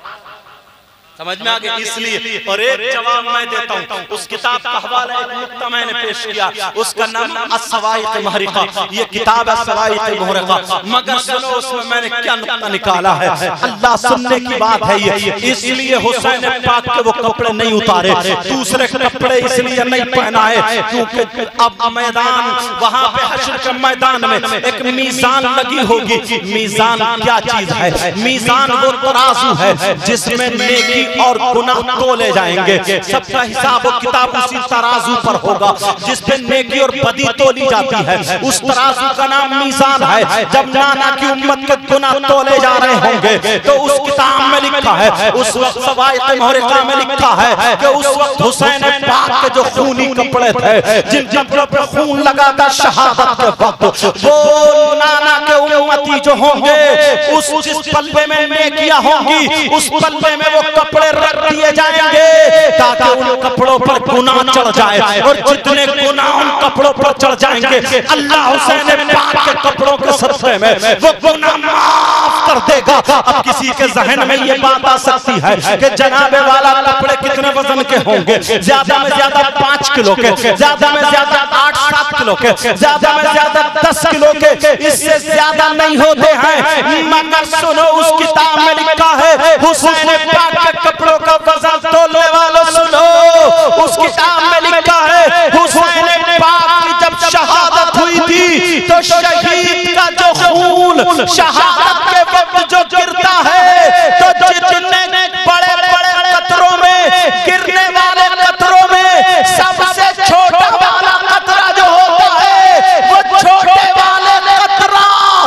समझ में आ गया? इसलिए और एक जवाब मैं देता हूं, उस किताब का हवाला एक नुक्ता मैंने पेश किया, उसका नाम अस्सवाइक़ महरिक़ा। ये किताब है अस्सवाइक़ महरिक़ा, मगर सुनो उसमें मैंने क्या नुक्ता निकाला है। अल्लाह सुनने की बात है ये। इसलिए हुसैन पाक के वो कपड़े नहीं उतारे, दूसरे कपड़े इसलिए नहीं पहनाए क्योंकि अब मैदान, वहां पे हश्र के मैदान में एक मीज़ान लगी होगी। मीज़ान क्या चीज है? मीज़ान वो तराजू है जिसमें नेकी और गुनाह तोले जाएंगे। सबका हिसाब और किताब उसी तराजू पर होगा जिस पे नेकी और बदी तोली जाती है। उस तराजू का नाम मीज़ान है। जब नाना की उम्मत के गुनाह तोले जा रहे होंगे तो उस किताब में लिखा है, उस वक्त अस्सवाइक़ महरिक़ा में लिखा है कि उस वक्त हुसैन पाक के जो खूनी कपड़े थे, जिन कपड़ों पे खून लगा था शहादत के वक्त, वो नाना के उम्मती जो होंगे उस जिस पल्ले में नेकियां होंगी उस पल्ले में वो कपड़े रख दिए जाएंगे ताकि उन कपड़ों पर गुनाह चढ़ जाए। और जितने गुनाह उन कपड़ों पर चढ़ जाएंगे अल्लाह हुसैन पाक के कपड़ों के सदक़े में वो गुनाह माफ कर देगा। अब किसी के ज़हन में ये बात आ सकती है कि जनाबे वाला कपड़े कितने वजन के होंगे? ज्यादा में ज्यादा पांच किलो के, ज्यादा में ज्यादा आठ सात किलो के, ज्यादा में ज्यादा दस किलो के, इससे ज्यादा नहीं होते हैं। मगर सुनो उस किताब में लिखा है हुसैन पाक के कपड़ों का वजन तोलने वालों सुनो, उस किताब में लिखा है हुसैन पाक की जब शहादत हुई थी तो शहीद का जो खून शहादत के वक्त जो गिरता है तो जितने बड़े बड़े कतरों में गिरने वाले कतरों में सबसे छोटा वाला कतरा जो होता है वो छोटे वाले कतरा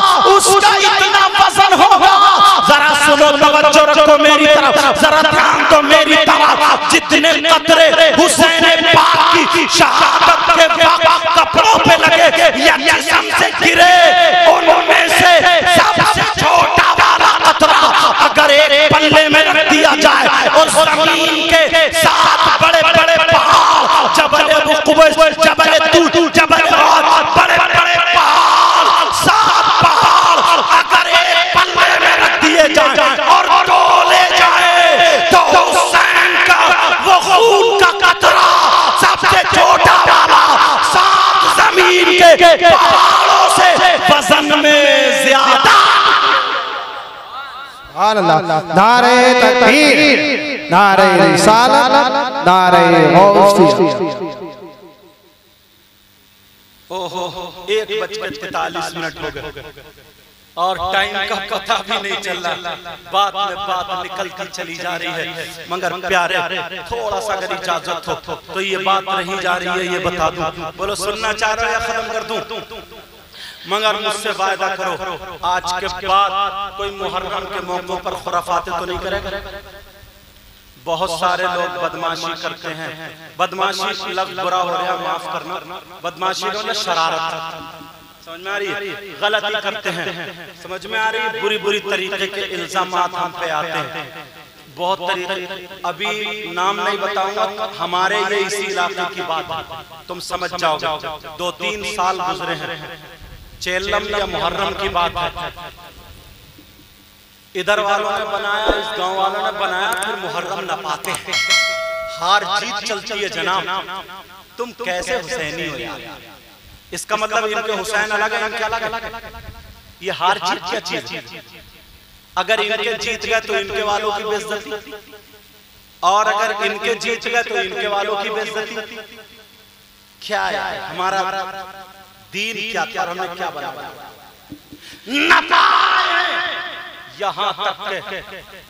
उसका इतना वजन होगा। जरा सुनो, तवज्जो रखो मेरी तरफ, जरा ध्यान दो मेरी तरफ। जितने कतरे हुसैन पाक की शहादत के वक्त कपड़ों पे लगे या जिस्म से गिरे उनमें से सबसे छोटा वाला कतरा अगर एक पल्ले में रख दिया जाए और जमीन के सात बड़े बड़े पहाड़, जबल बुक़बस, जबल तूत, जबल बड़े बड़े पहाड़, सात सुभान अल्लाह। नारे तकबीर, नारे रिसालत, नारे गौसिया। ओहो, एक बजकर तैतालीस मिनट हो गए और टाइम का पता भी नहीं चल रहा। बात में बात निकलती चली जा रही है। मगर प्यारे, थोड़ा सा अगर इजाजत हो तो ये बात रही जा रही है, ये बता दूं। बोलो सुनना चाह रहे हो या खत्म कर दूं? मगर मुझसे वायदा करो, आज के बाद कोई मुहर्रम के मौकों पर खुराफाते तो नहीं करेगा। बहुत सारे लोग बदमाशी करते हैं। बदमाशी लफ्ज़ बुरा हो रहा, माफ करना। बदमाशी मतलब शरारत, समझ में आ रही है? गलती करते हैं, समझ में आ रही है? बुरी बुरी तरीके के इल्जामात हम पे आते हैं, बहुत तरीके। अभी नाम नहीं बताऊंगा, हमारे ये इसी इलाके की बात, तुम समझ जाओगे। दो तीन साल गुजरे हैं, चेल्लम या मुहर्रम की बात है। इधर वालों ने बनाया, इस गांव वालों ने बनाया, फिर मुहर्रम न पाते हैं। हार जीत चलती है जनाब। तुम कैसे हुसैनी हो यार? इसका मतलब इनके हुसैन अलग है, इनके अलग है। ये हार जीत क्या चीज है? अगर इनके जीत गए तो इनके वालों की बेइज्जती, और अगर इनके जीत गए तो इनके वालों की बेइज्जती। क्या है हमारा दीन? क्या क्या हमने क्या बनाया? न पाए यहां तक के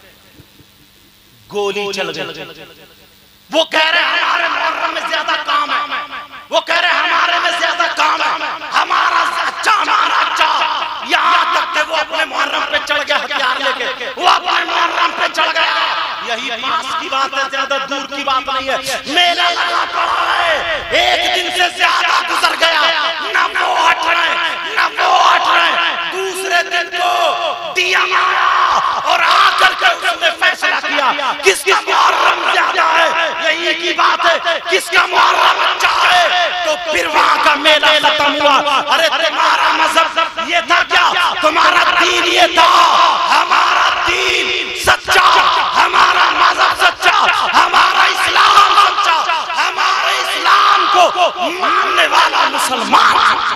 गोली चल गई। वो कह रहे हमारे मुहर्रम में ज्यादा काम है, वो कह रहे हमारे में ज्यादा काम है, हमारा अच्छा हमारा अच्छा। यहाँ तक के वो अपने मुहर्रम पे चढ़ गया हथियार लेके, वो अपने मुहर्रम पे चढ़ गया। यही पास की बात है, ज्यादा दूर की बात नहीं है। मेला लगा पड़ा है, एक दिन से ज्यादा गुजर गया, न वो हट रहे न वो हट रहे। दूसरे दिन को दिया आया और आकर के उसने फैसला किया किसका मुहर्रम ज्यादा है। यही की बात है, किसका मुहर्रम अच्छा है। तो फिर वहां का मेला खत्म हुआ। अरे तुम्हारा मजहब ये था क्या? तुम्हारा दीन ये था? हमारा दीन सच्चा, हमारा मजहब सच्चा, हमारा इस्लाम सच्चा, हमारे इस्लाम को मानने वाला मुसलमान।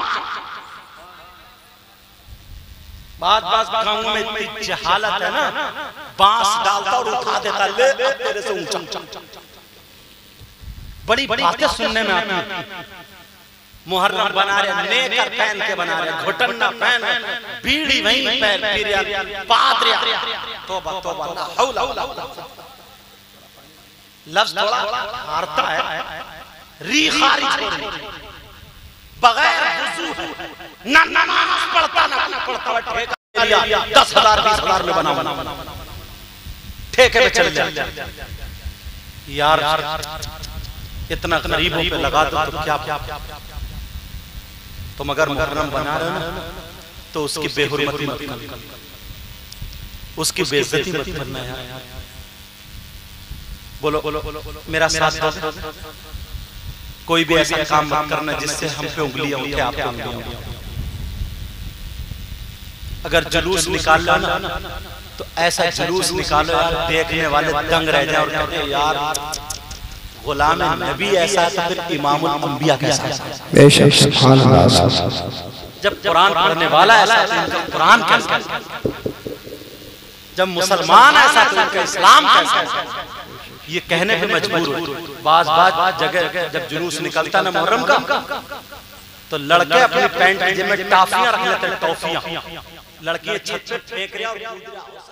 बात बात गाँव में इतनी जहालत है ना, बांस डालता और उठा देता, ले तेरे से ऊंचा। बड़ी बातें सुनने में आती हैं। मुहर्रम बना रहे, नेकर पहन के बना रहे, घुटना पहन, बीड़ी वहीं पैर पीरिया, पादरिया। तौबा तौबा, ला हौला हौला। लफ्ज़ थोड़ा हारता है, री खारिज हो रही, बगैर वुज़ू ना नमाज पढ़ता ना पढ़ता, ठेका लिया दस हजार बीस हजार में बना, ठेके पे चल जाए। यार इतना गरीबों पे लगा दो तो क्या क्या। तुम अगर मुहर्रम बना रहे हो ना तो उसकी बेहुरमती मत करना, उसकी बेइज्जती मत करना यार। बोलो बोलो मेरा साथ दो। कोई भी ऐसा काम मत करना जिससे हम पे उंगलियां उठे, आप पे उंगलियां। अगर जुलूस निकाल लो ना तो ऐसा जुलूस निकालो यार, देखने वाले दंग रह जाए और कहते हैं यार गुलाम नबी ऐसा है तो फिर इमामुल अंबिया कैसा है। बेशक सुभान अल्लाह। जब कुरान पढ़ने वाला ऐसा है तो कुरान कैसा है, जब मुसलमान ऐसा तो उनका इस्लाम कैसा है। ये कहने पे मजबूर हो। बाज बाज जगह जब जुलूस निकलता ना मुहर्रम का, तो लड़के अपनी पैंट में टाफियां रख लेते हैं, टॉफियां। लड़की छत पे फेंक रहे और